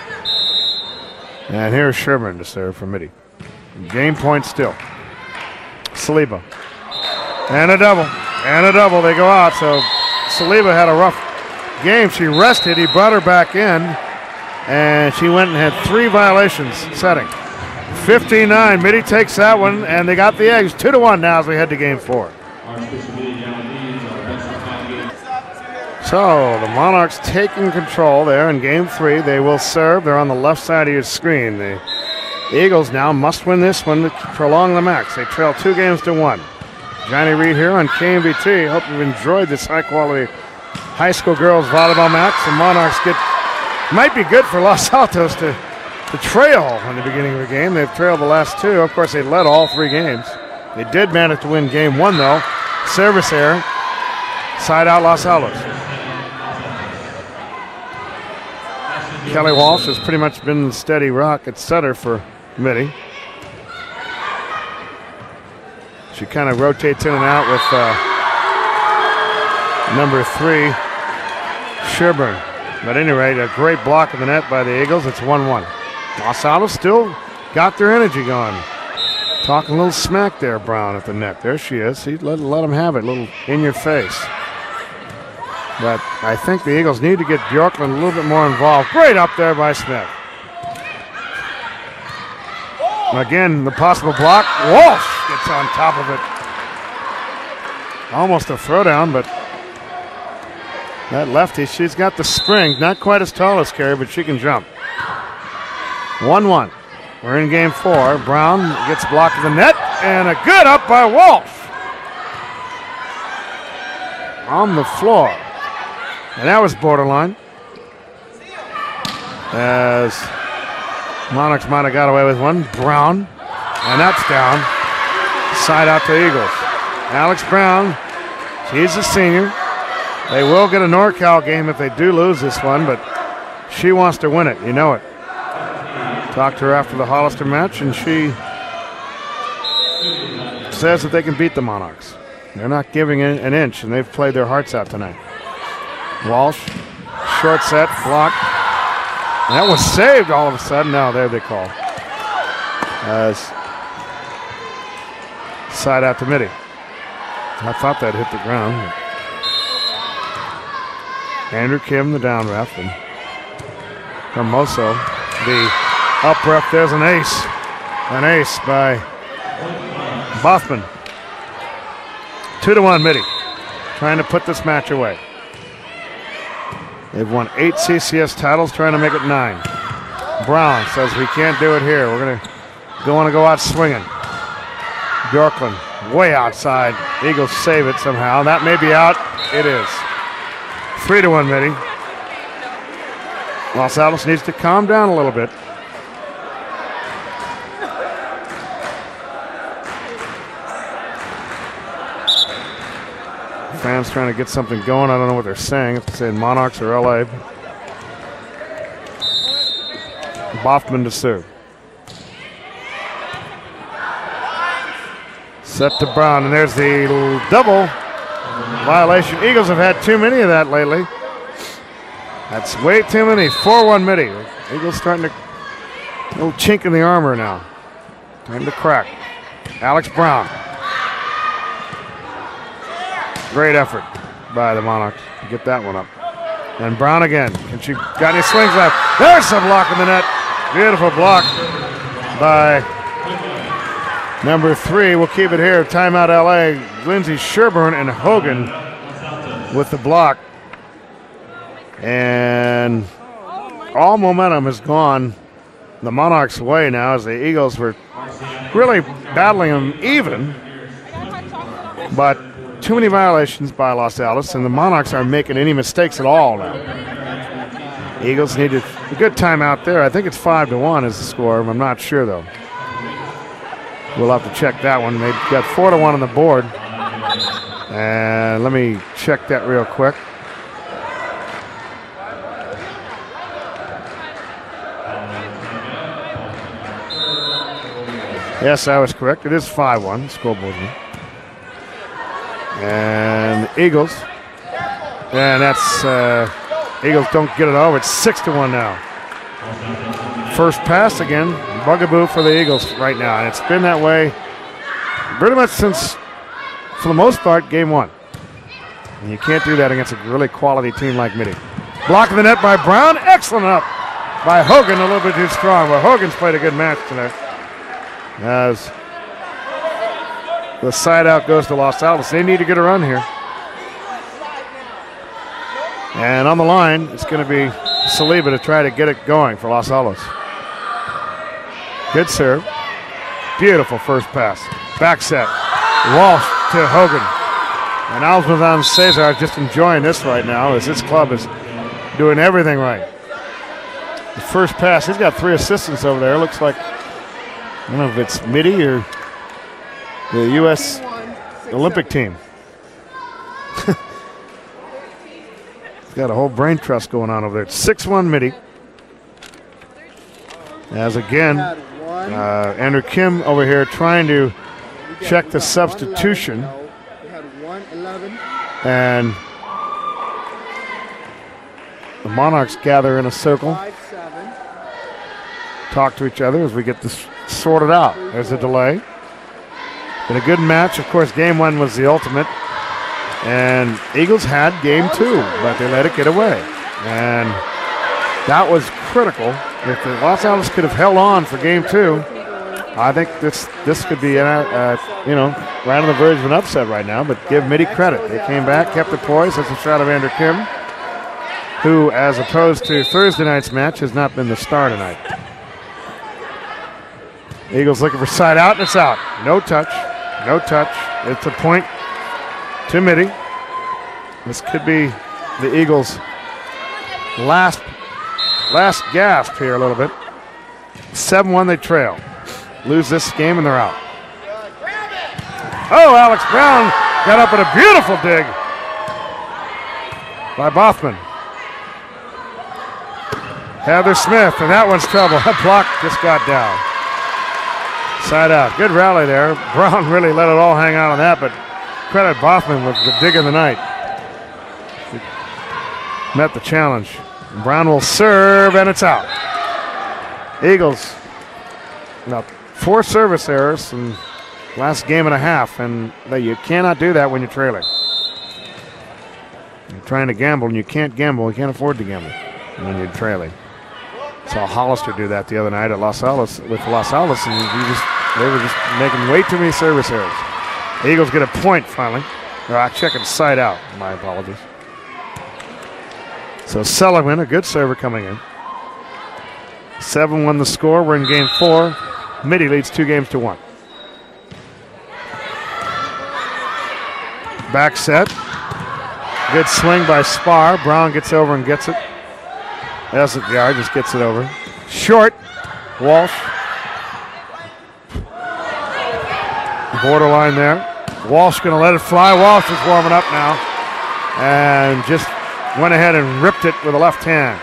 And here's Sherman to serve for Mitty. Game point still. Saliba. And a double. And a double. They go out. So Saliba had a rough game. She rested. He brought her back in. And she went and had three violations setting. fifty-nine. Mitty takes that one, and they got the eggs. Two to one now as we head to game four. So the Monarchs taking control there in game three. They will serve. They're on the left side of your screen. The Eagles now must win this one to prolong the max. They trail two games to one. Johnny Reed here on K M B T. Hope you've enjoyed this high-quality high school girls volleyball match. The Monarchs get might be good for Los Altos to, to trail in the beginning of the game. They've trailed the last two. Of course, they led all three games. They did manage to win game one, though. Service error. Side out Los Altos. Kelly Walsh has pretty much been the steady rock at setter for Mitty. She kind of rotates in and out with uh, number three, Sherburne. But at any rate, a great block in the net by the Eagles. It's one one. Los Altos still got their energy going. Talking a little smack there, Brown, at the net. There she is. He let, let them have it, a little in your face. But I think the Eagles need to get Bjorklund a little bit more involved. Great up there by Smith. Again, the possible block. Walsh gets on top of it. Almost a throwdown, but that lefty, she's got the spring. Not quite as tall as Carey, but she can jump. one one. We're in game four. Brown gets blocked to the net, and a good up by Walsh. On the floor. And that was borderline. As Monarchs might have got away with one. Brown, and that's down. Side out to Eagles. Alex Brown, she's a senior. They will get a NorCal game if they do lose this one, but she wants to win it. You know it. Talked to her after the Hollister match, and she says that they can beat the Monarchs. They're not giving an inch, and they've played their hearts out tonight. Walsh, short set, block. And that was saved all of a sudden. Now there they call. As side out to Mitty. I thought that hit the ground. Andrew Kim, the down ref, and Hermoso, the up ref. There's an ace. An ace by Bothman. Two to one, Mitty. Trying to put this match away. They've won eight C C S titles, trying to make it nine. Brown says we can't do it here. We're going to go want to go out swinging. Bjorklund way outside. Eagles save it somehow. That may be out. It is. Three to one, Mitty. Los Altos needs to calm down a little bit. Fans trying to get something going. I don't know what they're saying. If they're saying Monarchs or L A. Bothman to serve. Set to Brown, and there's the double violation. Eagles have had too many of that lately. That's way too many. four one Mitty. Eagles starting to, a little chink in the armor now. Time to crack. Alex Brown. Great effort by the Monarchs to get that one up. And Brown again. Can she got any swings left? There's a block in the net. Beautiful block by number three. We'll keep it here. Timeout L A. Lindsay Sherburne and Hogan with the block. And all momentum has gone the Monarchs' way now as the Eagles were really battling them even. But too many violations by Los Altos, and the Monarchs aren't making any mistakes at all now. Eagles needed a good timeout there. I think it's five to one is the score. I'm not sure though. We'll have to check that one. They've got four to one on the board, and let me check that real quick. Yes, I was correct. It is five one. Scoreboard. And Eagles, and that's uh, Eagles don't get it over. It's six to one now. First pass again, bugaboo for the Eagles right now, and it's been that way pretty much since, for the most part, game one. And you can't do that against a really quality team like Mitty. Block of the net by Brown, excellent up by Hogan, a little bit too strong. But Hogan's played a good match tonight. as the side out goes to Los Altos. They need to get a run here. And on the line, it's going to be Saliba to try to get it going for Los Altos. Good serve. Beautiful first pass. Back set. Walsh to Hogan. And Almazan Cesar just enjoying this right now as his club is doing everything right. The first pass, he's got three assistants over there. Looks like, I don't know if it's Midi or the U S Olympic team. He's got a whole brain trust going on over there. six one Midi. As again, uh, Andrew Kim over here trying to check the substitution. And the Monarchs gather in a circle, talk to each other as we get this sorted out. There's a delay. Been a good match. Of course, game one was the ultimate. And Eagles had game two, but they let it get away. And that was critical. If the Los Altos could have held on for game two, I think this this could be, uh, uh, you know, right on the verge of an upset right now. But give Midi credit. They came back, kept the poise. That's a shot of Andrew Kim, who, as opposed to Thursday night's match, has not been the star tonight. Eagles looking for side out, and it's out. No touch. No touch. It's a point to Midi. This could be the Eagles' last last gasp here a little bit. seven one they trail. Lose this game and they're out. Oh, Alex Brown got up at a beautiful dig by Bothman. Heather Smith, and that one's trouble. That block just got down. Side out. Good rally there. Brown really let it all hang out on that, but credit Bothman with the dig of the night. He met the challenge. Brown will serve, and it's out. Eagles, now four service errors in last game and a half, and you cannot do that when you're trailing. You're trying to gamble, and you can't gamble. You can't afford to gamble when you're trailing. Saw Hollister do that the other night at Los Altos with Los Altos, and you just they were just making way too many service errors. The Eagles get a point finally. Or I'm checking side out. My apologies. So Sullivan, a good server coming in. seven one the score. We're in game four. Midi leads two games to one. Back set. Good swing by Spar. Brown gets over and gets it. Essegar just gets it over. Short. Walsh. Borderline there. Walsh going to let it fly. Walsh is warming up now. And just went ahead and ripped it with a left hand.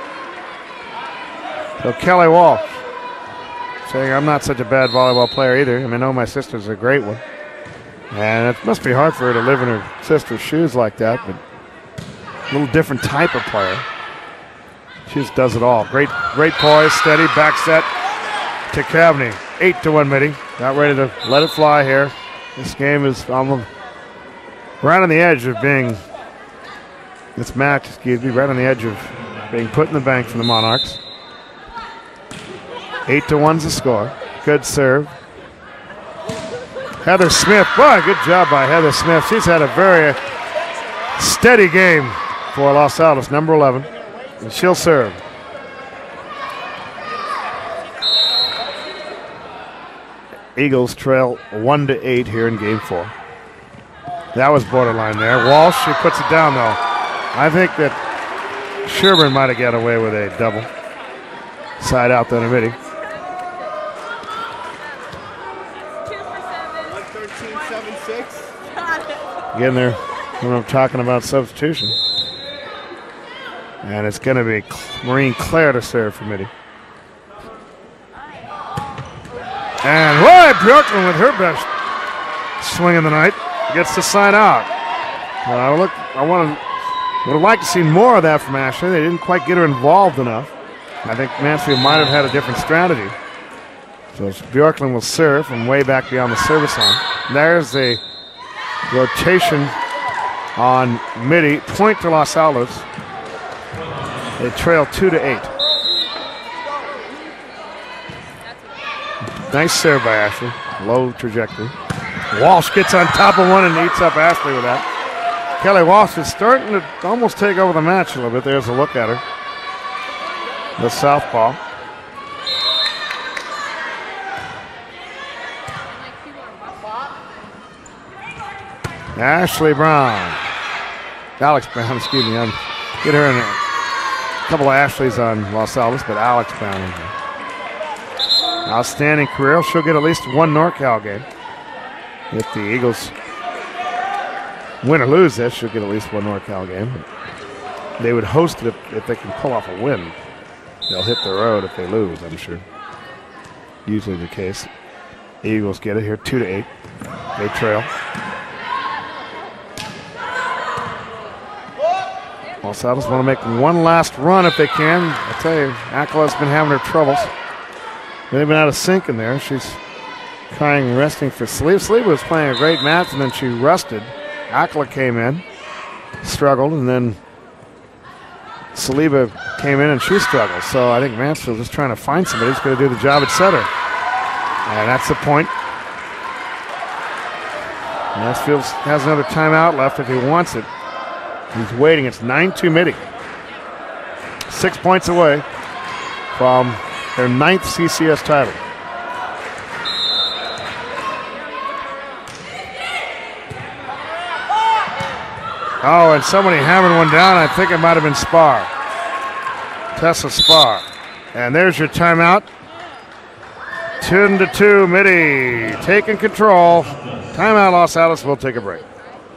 So Kelly Walsh saying, I'm not such a bad volleyball player either. I mean, I know my sister's a great one. And it must be hard for her to live in her sister's shoes like that, but a little different type of player. She just does it all. Great, great poise, steady, back set to Cavney. Eight to one Midi. Not ready to let it fly here. This game is on the, right on the edge of being, this match, excuse me, right on the edge of being put in the bank for the Monarchs. Eight to one's the score. Good serve. Heather Smith, boy, good job by Heather Smith. She's had a very steady game for Los Altos, number eleven. And she'll serve. Eagles trail one to eight here in game four. That was borderline there. Walsh, she puts it down though. I think that Sherburne might have got away with a double. Side out then to Midi. Again, there when I'm talking about substitution. And it's going to be Maureen Clare to serve for Midi. And Roy Bjorkman with her best swing of the night gets the side out. But I look, I want to, would have liked to see more of that from Ashley. They didn't quite get her involved enough. I think Mansfield might have had a different strategy. So Bjorkman will serve from way back beyond the service line. There's the rotation on Midi. Point to Los Altos. They trail two to eight. Nice serve by Ashley. Low trajectory. Walsh gets on top of one and eats up Ashley with that. Kelly Walsh is starting to almost take over the match a little bit. There's a look at her. The southpaw. Ashley Brown. Alex Brown, excuse me. I'm get her in a couple of Ashleys on Los Alamos, but Alex Brown. Outstanding career. She'll get at least one NorCal game. If the Eagles win or lose this, she'll get at least one NorCal game. They would host it if, if they can pull off a win. They'll hit the road if they lose, I'm sure. Usually the case. The Eagles get it here, two to eight. They trail. Los Alamos want to make one last run if they can. I tell you, Akala's been having her troubles. They've been out of sync in there. She's trying resting for Saliba. Saliba was playing a great match, and then she rested. Akala came in, struggled, and then Saliba came in and she struggled. So I think Mansfield is trying to find somebody who's going to do the job at center. And that's the point. Mansfield has another timeout left if he wants it. He's waiting. It's nine two Mitty. Six points away from their ninth C C S title. Oh, and somebody hammered one down. I think it might have been Spar. Tessa Spar. And there's your timeout. ten to two, Mitty taking control. Timeout, Los Alamos. We'll take a break.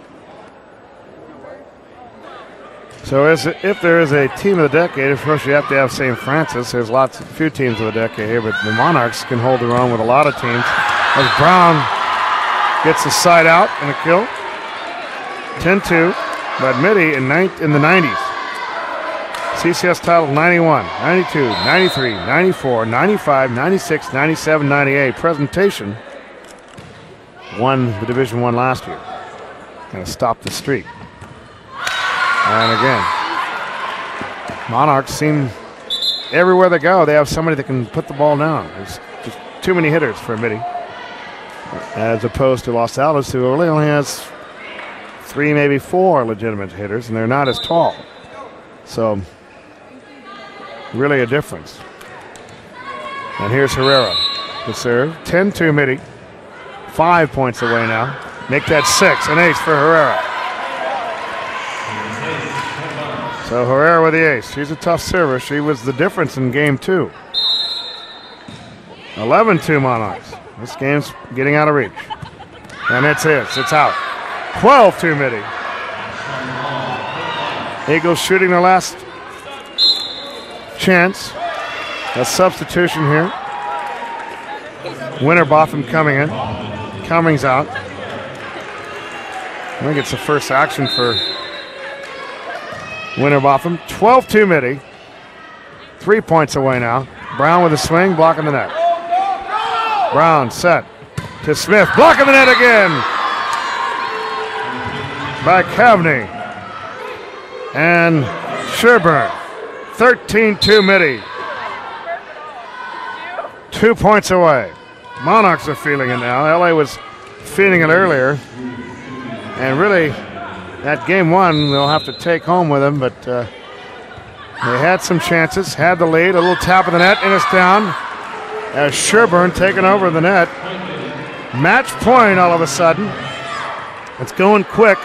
So as, if there is a team of the decade, of course you have to have Saint Francis. There's lots, a few teams of the decade here, but the Monarchs can hold their own with a lot of teams. As Brown gets a side out and a kill. ten two, but Mitty in, in the nineties. C C S title ninety-one, ninety-two, ninety-three, ninety-four, ninety-five, ninety-six, ninety-seven, ninety-eight. Presentation won the Division One last year. Kind of stopped the streak. And again, Monarchs seem everywhere they go, they have somebody that can put the ball down. There's just too many hitters for Mitty, as opposed to Los Alamos, who really only has three, maybe four legitimate hitters, and they're not as tall. So, really a difference. And here's Herrera to serve. ten two Mitty. Five points away now. Make that six, an ace for Herrera. So Herrera with the ace. She's a tough server. She was the difference in game two. eleven two Monarchs. This game's getting out of reach. And it's his. It's out. twelve two Mitty. Eagles shooting their last chance. A substitution here. Winterbotham coming in. Cummings out. I think it's the first action for Winterbotham. twelve two Mitty. Three points away now. Brown with a swing, blocking the net. Brown set to Smith, blocking the net again by Cavney. And Sherburne. thirteen two Mitty. Two points away. Monarchs are feeling it now. L A was feeling it earlier. And really, that game one, they'll have to take home with them, but uh, they had some chances, had the lead, a little tap of the net, and it's down. As Sherburne taking over the net. Match point all of a sudden. It's going quick.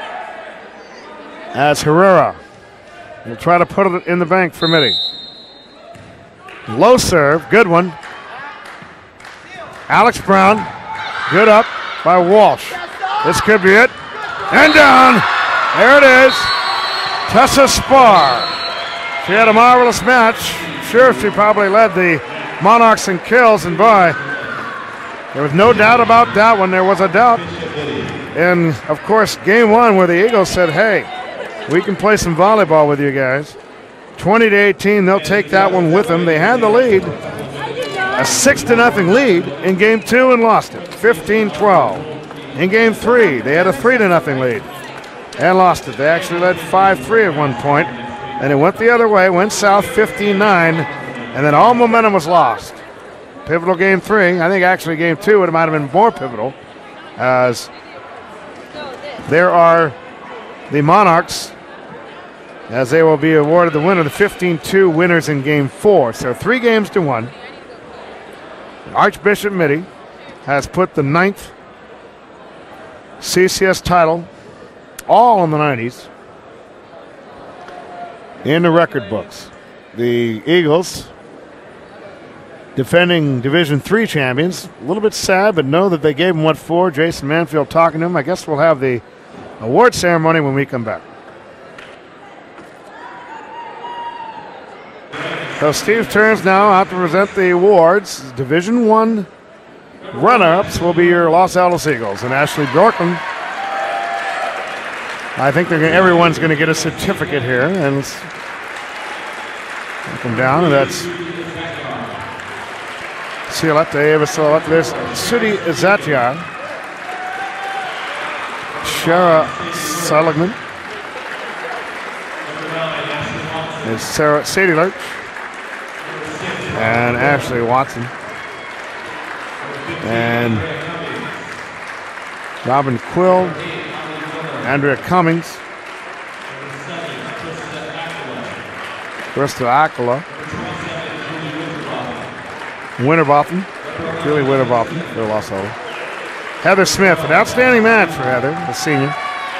As Herrera will try to put it in the bank for Mitty. Low serve, good one. Alex Brown, good up by Walsh. This could be it. And down. There it is. Tessa Spar. She had a marvelous match. Sure, she probably led the Monarchs in kills, and boy, there was no doubt about that one. There was a doubt. And, of course, game one where the Eagles said, hey, we can play some volleyball with you guys. twenty to eighteen, they'll take that one with them. They had the lead, a six to nothing lead in game two and lost it, fifteen twelve. In game three, they had a three to nothing lead and lost it. They actually led five three at one point, and it went the other way, went south fifteen nine, and then all momentum was lost. pivotal game three. I think actually game two would might have been more pivotal, as there are the Monarchs, as they will be awarded the winner, the fifteen two winners in game four. So three games to one. Archbishop Mitty has put the ninth C C S title, all in the nineties, in the record books. The Eagles, defending Division three champions, a little bit sad, but know that they gave them what for. Jason Manfield talking to him. I guess we'll have the award ceremony when we come back. So Steve turns now out to present the awards. Division one runner-ups will be your Los Altos Eagles, and Ashley Bjorkman. I think they're gonna, everyone's going to get a certificate here, and let's come down, and that's Cioletta, Ava Cioletta. There's Sudi Zatia, Shara Seligman, there's Sarah Sadie Lurch, and Ashley Watson, and Robin Quill, Andrea Cummings, Krista Akala, Winterbotham, Julie Winterbotham for Los Altos. Heather Smith, an outstanding match for Heather, the senior.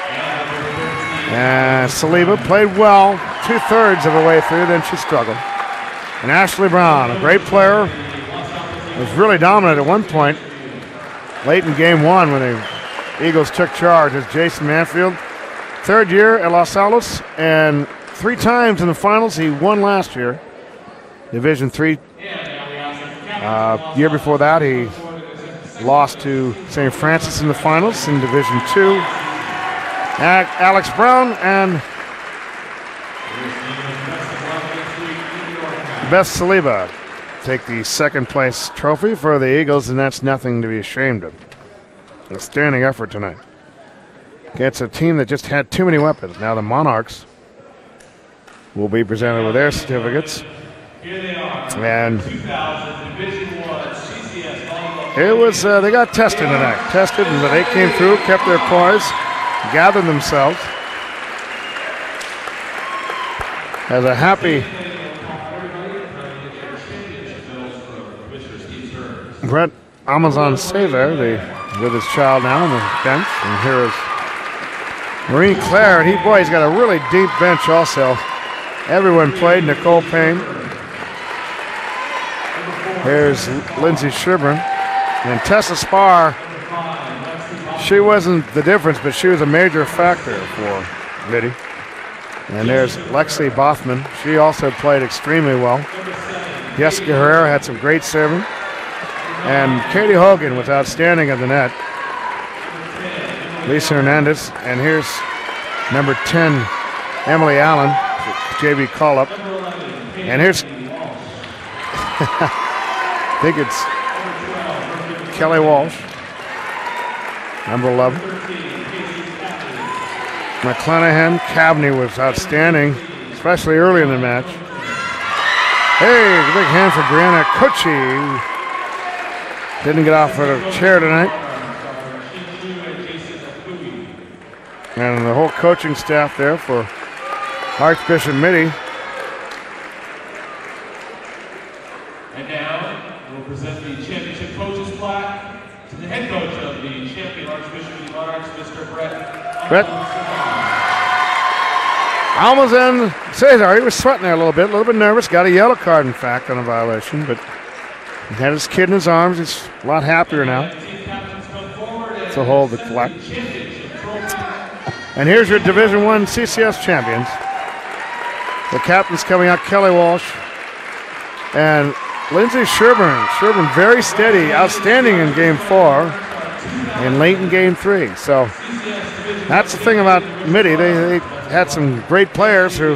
And Saliba played well, two-thirds of the way through, then she struggled. And Ashley Brown, a great player, was really dominant at one point, late in game one when the Eagles took charge, as Jason Manfield. Third year at Los Altos, and three times in the finals. He won last year, Division three. Uh, year before that, he lost to Saint Francis in the finals in Division two. Alex Brown and Beth Saliba take the second place trophy for the Eagles, and that's nothing to be ashamed of. A standing effort tonight against a team that just had too many weapons. Now the Monarchs will be presented with their certificates. And it was, uh, they got tested tonight. Tested, but they came through, kept their poise, gathered themselves. As a happy Brett Amazon Saver, the with his child now on the bench. And here is Maureen Clare. And he, boy, he's got a really deep bench also. Everyone played. Nicole Payne. Here's Lindsay Sherburne. And Tessa Spar, she wasn't the difference, but she was a major factor for Mitty. And there's Lexi Bothman. She also played extremely well. Jessica Herrera had some great serving. And Katie Hogan was outstanding at the net. Lisa Hernandez. And here's number ten, Emily Allen, J V call-up. And here's, I think it's Kelly Walsh, number eleven. McClanahan, Cabney was outstanding, especially early in the match. Hey, big hand for Brianna Kochi. Didn't get off her chair tonight. And the whole coaching staff there for Archbishop Mitty. And now we'll present the championship coaches plaque to the head coach of the champion Archbishop Mitty Monarchs, Mister Brett. Brett Almazen Cesar, he was sweating there a little bit, a little bit nervous. Got a yellow card, in fact, on a violation, but he had his kid in his arms. He's a lot happier now to hold the plaque. And here's your Division One C C S champions. The captains coming out, Kelly Walsh and Lindsay Sherburne. Sherburne very steady, outstanding in game four and late in game three. So that's the thing about Mitty. They, they had some great players who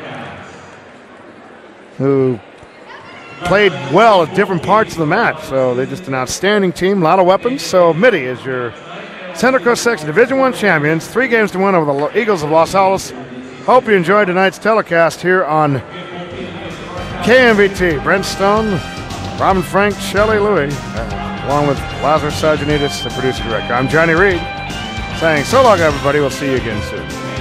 who played well at different parts of the match. So they're just an outstanding team, a lot of weapons. So Mitty is your Central Coast Section Division One champions, three games to one over the Eagles of Los Altos. Hope you enjoyed tonight's telecast here on K M V T. Brent Stone, Robin Frank, Shelley Louie, uh, along with Lazarus Sargenitis, the producer director. I'm Johnny Reed, saying so long, everybody. We'll see you again soon.